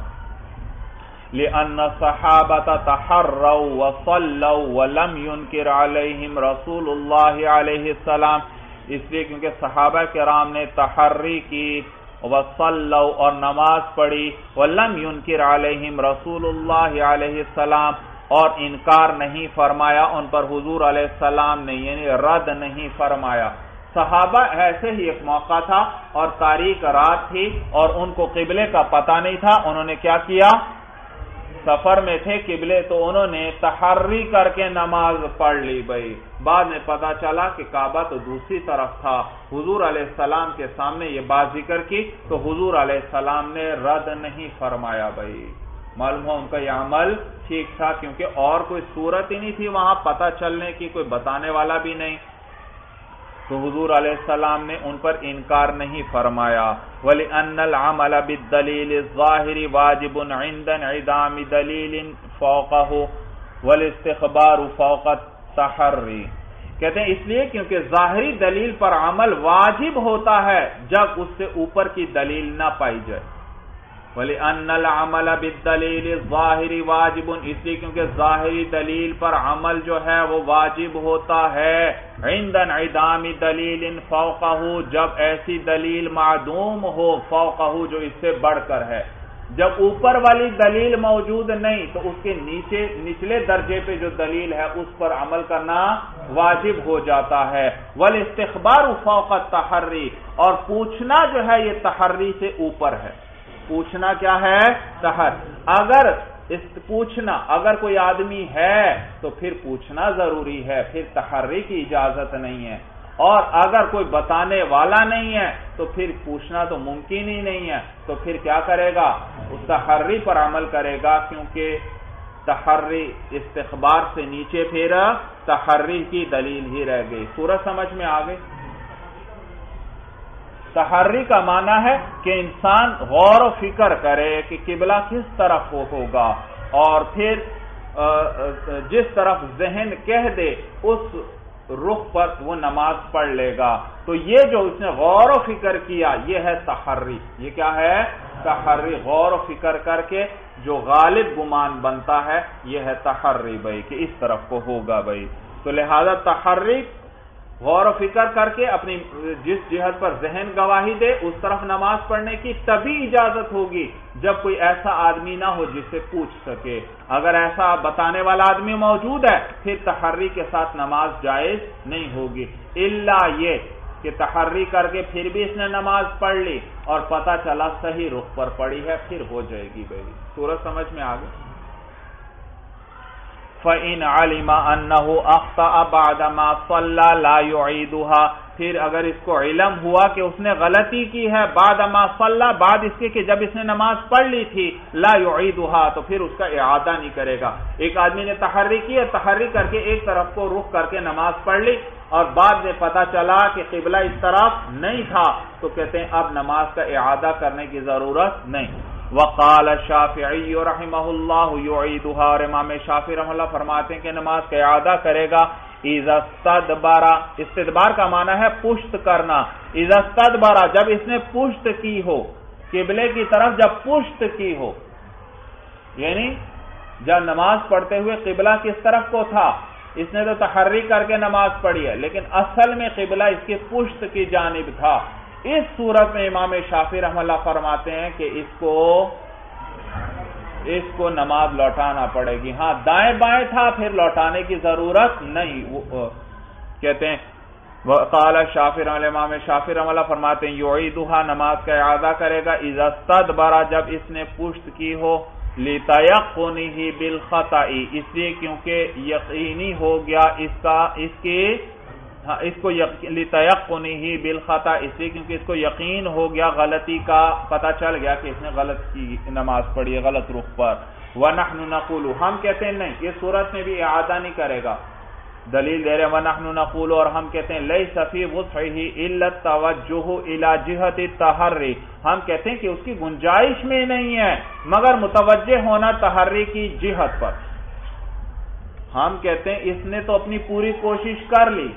لِأَنَّ الصَّحَابَةَ تَحَرَّوْا وَصَلَّوْا وَلَمْ يُنْكِرْ عَلَيْهِمْ رَسُولُ اللَّهِ عَلَيْهِ السَّلَامِ، اس لیے کیونکہ صحابہ کرام نے تحری کی، وَصَلَّوْا اور نماز پڑھی، وَلَمْ يُنْكِرْ عَلَيْهِمْ رَسُولُ اللَّهِ عَلَيْهِ السَّلَامِ، اور انکار نہیں فرمایا ان پر حضور علیہ السلام نے، یعنی رد نہیں فرمایا۔ صحابہ ایسے ہی ایک موقع تھا اور تاریک رات تھی اور ان کو قبلے کا پتہ نہیں تھا، انہوں نے کیا کیا؟ سفر میں تھے قبلے، تو انہوں نے تحری کر کے نماز پڑھ لی بھائی، بعد میں پتا چلا کہ کعبہ تو دوسری طرف تھا، حضور علیہ السلام کے سامنے یہ بات ذکر کی تو حضور علیہ السلام نے رد نہیں فرمایا بھائی، معلوم ہو ان کا یہ عمل ٹھیک تھا، کیونکہ اور کوئی صورت ہی نہیں تھی وہاں پتہ چلنے کی، کوئی بتانے والا بھی نہیں، تو حضور علیہ السلام نے ان پر انکار نہیں فرمایا۔ وَلِأَنَّ الْعَمَلَ بِالدَّلِيلِ الظَّاهِرِ وَاجِبٌ عِنْدَ انْعِدَامِ دَلِيلٍ فَوْقَهُ وَالِاسْتِخْبَارُ فَوْقَ التَّحَرِّ، کہتے ہیں اس لیے کیونکہ ظاہری دلیل پر عمل واجب ہوتا ہے جب اس سے اوپر کی دلیل نہ پائی جائے۔ وَلِأَنَّ الْعَمَلَ بِالدَّلِيلِ الظَّاهِرِ وَاجِبٌ، اس لیے کیونکہ ظاہری دلیل پر عمل جو ہے وہ واجب ہوتا ہے، عند انعدام دلیل فوقہ، جب ایسی دلیل معدوم ہو، فوقہ جو اس سے بڑھ کر ہے، جب اوپر والی دلیل موجود نہیں تو اس کے نیچے نچلے درجے پہ جو دلیل ہے اس پر عمل کرنا واجب ہو جاتا ہے۔ والاستخبار فوق التحری، اور پوچھنا جو ہے یہ تحری سے اوپر ہے۔ پوچھنا کیا ہے؟ تحر اگر اس پوچھنا اگر کوئی آدمی ہے تو پھر پوچھنا ضروری ہے، پھر تحری کی اجازت نہیں ہے، اور اگر کوئی بتانے والا نہیں ہے تو پھر پوچھنا تو ممکن ہی نہیں ہے، تو پھر کیا کرے گا؟ اس تحری پر عمل کرے گا، کیونکہ تحری استخبار سے نیچے پھر تحری کی دلیل ہی رہ گئی۔ سورج سمجھ میں آ گئی؟ تحری کا معنی ہے کہ انسان غور و فکر کرے کہ قبلہ کس طرف ہوگا، اور پھر جس طرف ذہن کہہ دے اس رخ پر وہ نماز پڑھ لے گا، تو یہ جو اس نے غور و فکر کیا یہ ہے تحری۔ یہ کیا ہے؟ تحری، غور و فکر کر کے جو غالب گمان بنتا ہے یہ ہے تحری بھائی، کہ اس طرف کو ہوگا بھائی، تو لہذا تحری غور و فکر کر کے اپنی جس جہت پر ذہن گواہی دے اس طرف نماز پڑھنے کی تبھی اجازت ہوگی جب کوئی ایسا آدمی نہ ہو جس سے پوچھ سکے۔ اگر ایسا بتانے والا آدمی موجود ہے پھر تحری کے ساتھ نماز جائز نہیں ہوگی، الا یہ کہ تحری کر کے پھر بھی اس نے نماز پڑھ لی اور پتہ چلا صحیح رخ پر پڑی ہے، پھر ہو جائے گی بھائی۔ سورج سمجھ میں آ گئی؟ فَإِنْ عَلِمَ أَنَّهُ أَخْطَأَ بَعْدَ مَا صَلَّى لَا يُعِيدُهَا، پھر اگر اس کو علم ہوا کہ اس نے غلطی کی ہے بعد ما صلی، بعد اس کے کہ جب اس نے نماز پڑھ لی تھی، لا يعيدها، تو پھر اس کا اعادہ نہیں کرے گا۔ ایک آدمی نے تحری کی ہے، تحری کر کے ایک طرف کو رخ کر کے نماز پڑھ لی اور بعد میں پتا چلا کہ قبلہ اس طرف نہیں تھا، تو کہتے ہیں اب نماز کا اعادہ کرنے کی ضرورت نہیں۔ وقال الشافعی رحمہ اللہ یعیدها، اور امام شافعی رحمہ اللہ فرماتے ہیں کہ نماز کا اعادہ کرے گا اذا استدبر، استدبار کا معنی ہے پشت کرنا، اذا استدبر جب اس نے پشت کی ہو، قبلے کی طرف جب پشت کی ہو، یعنی جب نماز پڑھتے ہوئے قبلہ کس طرف کو تھا، اس نے تو تحری کر کے نماز پڑھی ہے لیکن اصل میں قبلہ اس کی پشت کی جانب تھا، اس صورت میں امام شافعی رحمہ اللہ فرماتے ہیں کہ اس کو اس کو نماز لوٹانا پڑے گی۔ ہاں دائیں بائیں تھا پھر لوٹانے کی ضرورت نہیں، کہتے ہیں قال شافعی رحمہ اللہ، امام شافعی رحمہ اللہ فرماتے ہیں یعیدھا، نماز کا اعادہ کرے گا اذا استدبر، جب اس نے پشت کی ہو، لتیقنہ بالخطأ، اس لیے کیونکہ یقینی ہو گیا اس کا اس کے اس کو لتیقنہ بالخطأ، اس لیے کیونکہ اس کو یقین ہو گیا غلطی کا، پتہ چل گیا کہ اس نے غلط کی نماز پڑھی ہے غلط رخ پر۔ وَنَحْنُ نَقُولُ، ہم کہتے ہیں نہیں، اس صورت میں بھی اعادہ نہیں کرے گا۔ دلیل دے رہے ہیں وَنَحْنُ نَقُولُ، اور ہم کہتے ہیں لَيْسَ فِي وُسْعِهِ إِلَّا التَّوَجُّهُ إِلَى جِهَةِ التَّحَرِّ، ہم کہتے ہیں کہ اس کی گنجائش میں نہیں ہے مگر متوجہ ہونا تحری کی جہت پر۔ ہم کہتے ہیں اس نے تو اپنی پوری کوشش کر لی،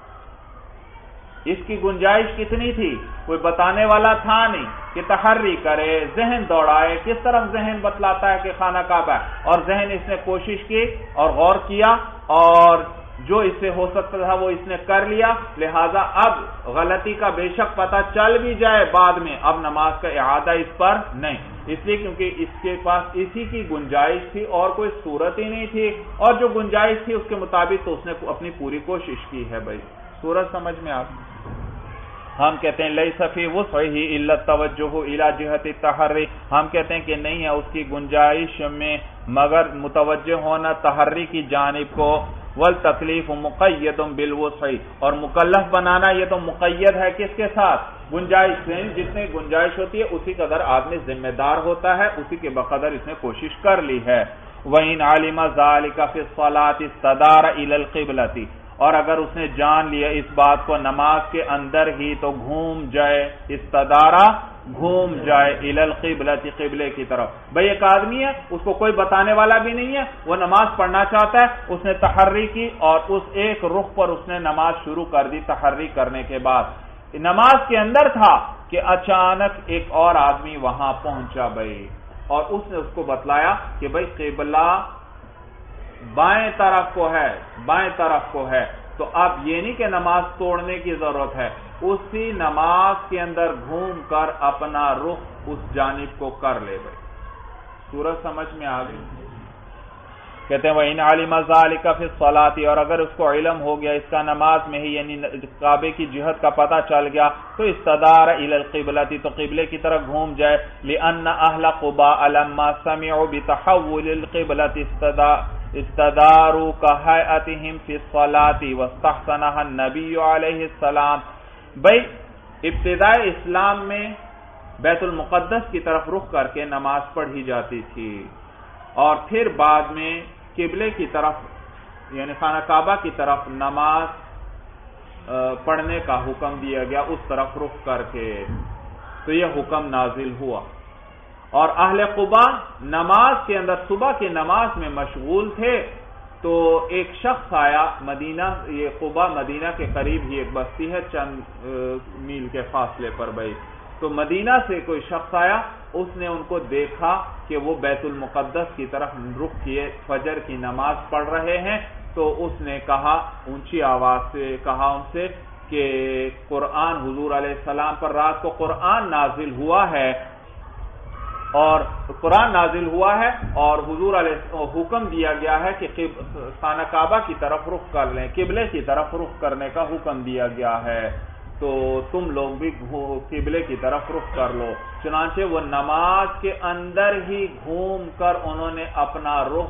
اس کی گنجائش کتنی تھی، کوئی بتانے والا تھا نہیں کہ تحری کرے، ذہن دوڑائے، کس طرف ذہن بتلاتا ہے کہ خانہ کعبہ ہے، اور ذہن اس نے کوشش کی اور غور کیا اور جو اس سے ہو سکتا تھا وہ اس نے کر لیا، لہذا اب غلطی کا بے شک پتہ چل بھی جائے بعد میں، اب نماز کا اعادہ اس پر نہیں، اس لیے کیونکہ اس کے پاس اسی کی گنجائش تھی اور کوئی صورت ہی نہیں تھی، اور جو گنجائش تھی اس کے مطابق تو اس نے اپنی پوری کوشش کی ہے۔ بھائی صورت سمجھ میں آپ، ہم کہتے ہیں لیس فی وسعہ الا التوجہ الی جہۃ التحری، ہم کہتے ہیں کہ نہیں ہے اس کی گنجائش میں مگر متوجہ ہونا تحری کی جانب کو، والتکلیف مقید بالوسع، اور مکلف بنانا یہ تو مقید ہے کس کے ساتھ، گنجائش سے، جتنے گنجائش ہوتی ہے اسی قدر آدمی ذمہ دار ہوتا ہے، اسی کے بقدر اس نے کوشش کر لی ہے۔ وَإِنْ عَلِمَ ذَلِكَ فِي الصَّلَاةِ اسْتَدَارَ إِلَى الْقِبْلَةِ، اور اگر اس نے جان لیا اس بات کو نماز کے اندر ہی تو گھوم جائے، استدارہ گھوم جائے، الی القبلۃ قبلے کی طرف۔ بھئی ایک آدمی ہے، اس کو کوئی بتانے والا بھی نہیں ہے، وہ نماز پڑھنا چاہتا ہے، اس نے تحری کی اور اس ایک رخ پر اس نے نماز شروع کر دی تحری کرنے کے بعد، نماز کے اندر تھا کہ اچانک ایک اور آدمی وہاں پہنچا بھئی، اور اس نے اس کو بتلایا کہ بھئی قبلہ بائیں طرف کو ہے، بائیں طرف کو ہے، تو اب یہ نہیں کہ نماز توڑنے کی ضرورت ہے، اسی نماز کے اندر گھوم کر اپنا رخ اس جانب کو کر لے بھائی۔ سورج سمجھ میں آ گئی؟ کہتے ہیں وَإِنْ عَلِمَ ذَلِكَ فِي الصَّلَاةِ، اور اگر اس کو علم ہو گیا اس کا نماز میں ہی، یعنی کعبے کی جہت کا پتہ چل گیا، تو استدار إِلَى الْقِبْلَةِ، تو قبلے کی طرف گھوم جائے، لِأَنَّ أَهْلَ قُبَاءَ لَمَّا سَمِعُوا بِتَحَوُّلِ الْقِبْلَةِ استداروا كهيئتهم في الصلاة واستحسنها النبي علیہ السلام۔ بھئی ابتدائی اسلام میں بیت المقدس کی طرف رخ کر کے نماز پڑھی جاتی تھی، اور پھر بعد میں قبلے کی طرف یعنی خانہ کعبہ کی طرف نماز پڑھنے کا حکم دیا گیا، اس طرف رخ کر کے، تو یہ حکم نازل ہوا۔ اور اہل قباء نماز کے اندر صبح کی نماز میں مشغول تھے، تو ایک شخص آیا مدینہ، یہ قباء مدینہ کے قریب ہی ایک بستی ہے چند میل کے فاصلے پر بھائی، تو مدینہ سے کوئی شخص آیا، اس نے ان کو دیکھا کہ وہ بیت المقدس کی طرف رخ کیے فجر کی نماز پڑھ رہے ہیں، تو اس نے کہا اونچی آواز سے کہا ان سے کہ قرآن حضور علیہ السلام پر رات کو قرآن نازل ہوا ہے، اور قرآن نازل ہوا ہے اور حضور علیہ حکم دیا گیا ہے کہ خانہ کعبہ کی طرف رخ کر لیں، قبلے کی طرف رخ کرنے کا حکم دیا گیا ہے، تو تم لوگ بھی قبلے کی طرف رخ کر لو۔ چنانچہ وہ نماز کے اندر ہی گھوم کر انہوں نے اپنا رخ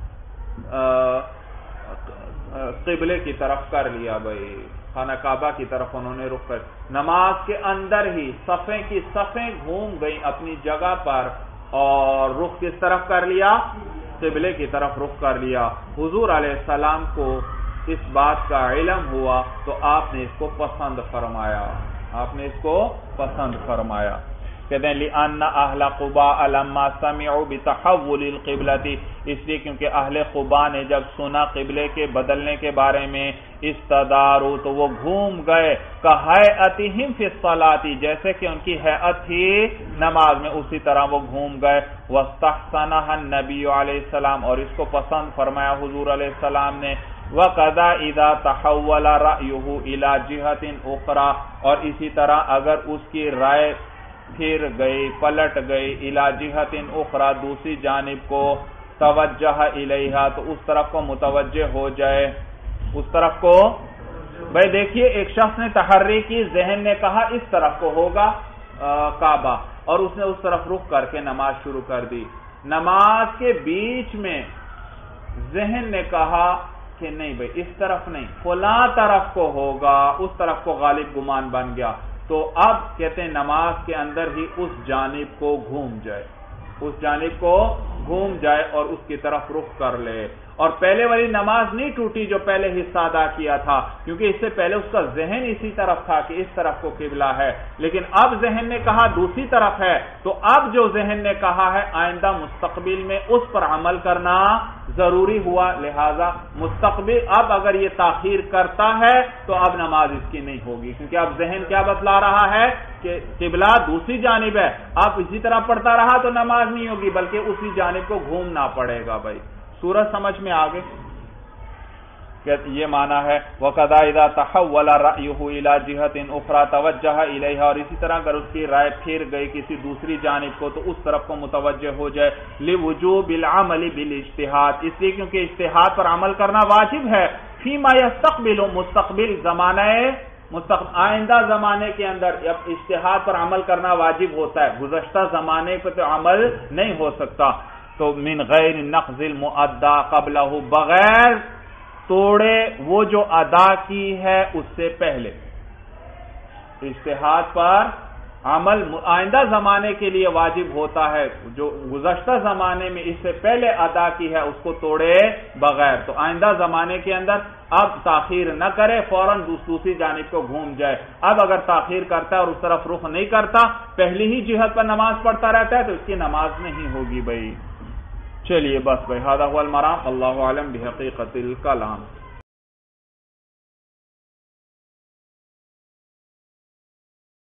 قبلے کی طرف کر لیا بھائی، خانہ کعبہ کی طرف انہوں نے رخ کر، نماز کے اندر ہی صفیں کی صفیں گھوم گئیں اپنی جگہ پر، اور رخ کس طرف کر لیا، قبلے کی طرف رخ کر لیا۔ حضور علیہ السلام کو اس بات کا علم ہوا تو آپ نے اس کو پسند فرمایا، آپ نے اس کو پسند فرمایا۔ کہتے ہیں لِأَنَّ أَهْلَ قُبَاءَ لَمَّا سَمِعُوا بِتَحَوُّلِ الْقِبْلَةِ، اس لیے کیونکہ اہل قباء نے جب سنا قبلے کے بدلنے کے بارے میں، استداروا تو وہ گھوم گئے، كَهَيْئَتِهِمْ فِي الصَّلَاةِ جیسے کہ ان کی ہیئت تھی نماز میں اسی طرح وہ گھوم گئے، وَاسْتَحْسَنَهَا النَّبِيُّ علیہ السلام، اور اس کو پسند فرمایا حضور علیہ السلام نے، وَقَذَا إِذَا تَحَوَّلَ رَأْيُهُ إِلَى جِهَةٍ أُخْرَى، اور اسی طرح اگر اس کی رائے پھر گئی پلٹ گئی، الی جہت اخرى دوسری جانب کو، توجہ الیہا تو اس طرف کو متوجہ ہو جائے، اس طرف کو بھائی دیکھیے ایک شخص نے تحری کی، ذہن نے کہا اس طرف کو ہوگا کعبہ، اور اس نے اس طرف رخ کر کے نماز شروع کر دی۔ نماز کے بیچ میں ذہن نے کہا کہ نہیں بھئی اس طرف نہیں، فلاں طرف کو ہوگا، اس طرف کو غالب گمان بن گیا، تو اب کہتے ہیں نماز کے اندر ہی اس جانب کو گھوم جائے، اس جانب کو گھوم جائے اور اس کی طرف رخ کر لے۔ اور پہلے والی نماز نہیں ٹوٹی جو پہلے حصہ ادا کیا تھا، کیونکہ اس سے پہلے اس کا ذہن اسی طرف تھا کہ اس طرف کو قبلہ ہے، لیکن اب ذہن نے کہا دوسری طرف ہے، تو اب جو ذہن نے کہا ہے آئندہ مستقبل میں اس پر عمل کرنا ضروری ہوا، لہذا مستقبل اب اگر یہ تاخیر کرتا ہے تو اب نماز اس کی نہیں ہوگی، کیونکہ اب ذہن کیا بتلا رہا ہے کہ قبلہ دوسری جانب ہے، اب اسی طرح پڑھتا رہا تو نماز نہیں ہوگی بلکہ اسی جانب کو گھومنا پڑے گا۔ بھائی سورج سمجھ میں آگے یہ معنی ہے وَقَضَا إِذَا تَحَوَّلَ رَأْيُهُ إِلَى جِهَةٍ أُخْرَى تَوَجَّهَ إِلَيْهَا، اور اسی طرح اگر اس کی رائے پھر گئی کسی دوسری جانب کو تو اس طرف کو متوجہ ہو جائے، لِوُجُوبِ الْعَمَلِ بِالْاجْتِهَادِ، اس لیے کیونکہ اجتہاد پر عمل کرنا واجب ہے، فِيمَا يَسْتَقْبِلُ مستقبل زمانہ مستقبل آئندہ زمانے کے اندر اجتہاد پر عمل کرنا واجب ہوتا ہے، گزشتہ زمانے پر تو عمل نہیں ہو سکتا۔ تو من غیر نقض المؤدى قبلہ، بغیر توڑے وہ جو ادا کی ہے اس سے پہلے، اجتہاد پر عمل آئندہ زمانے کے لیے واجب ہوتا ہے، جو گزشتہ زمانے میں اس سے پہلے ادا کی ہے اس کو توڑے بغیر، تو آئندہ زمانے کے اندر اب تاخیر نہ کرے، فوراً دوسری جانب کو گھوم جائے۔ اب اگر تاخیر کرتا ہے اور اس طرف رخ نہیں کرتا، پہلی ہی جہت پر نماز پڑھتا رہتا ہے تو اس کی نماز نہیں ہوگی۔ بھائی چلیے بس بھائی، ھذا ھو المرام، اللہ اعلم بحقیقت الکلام۔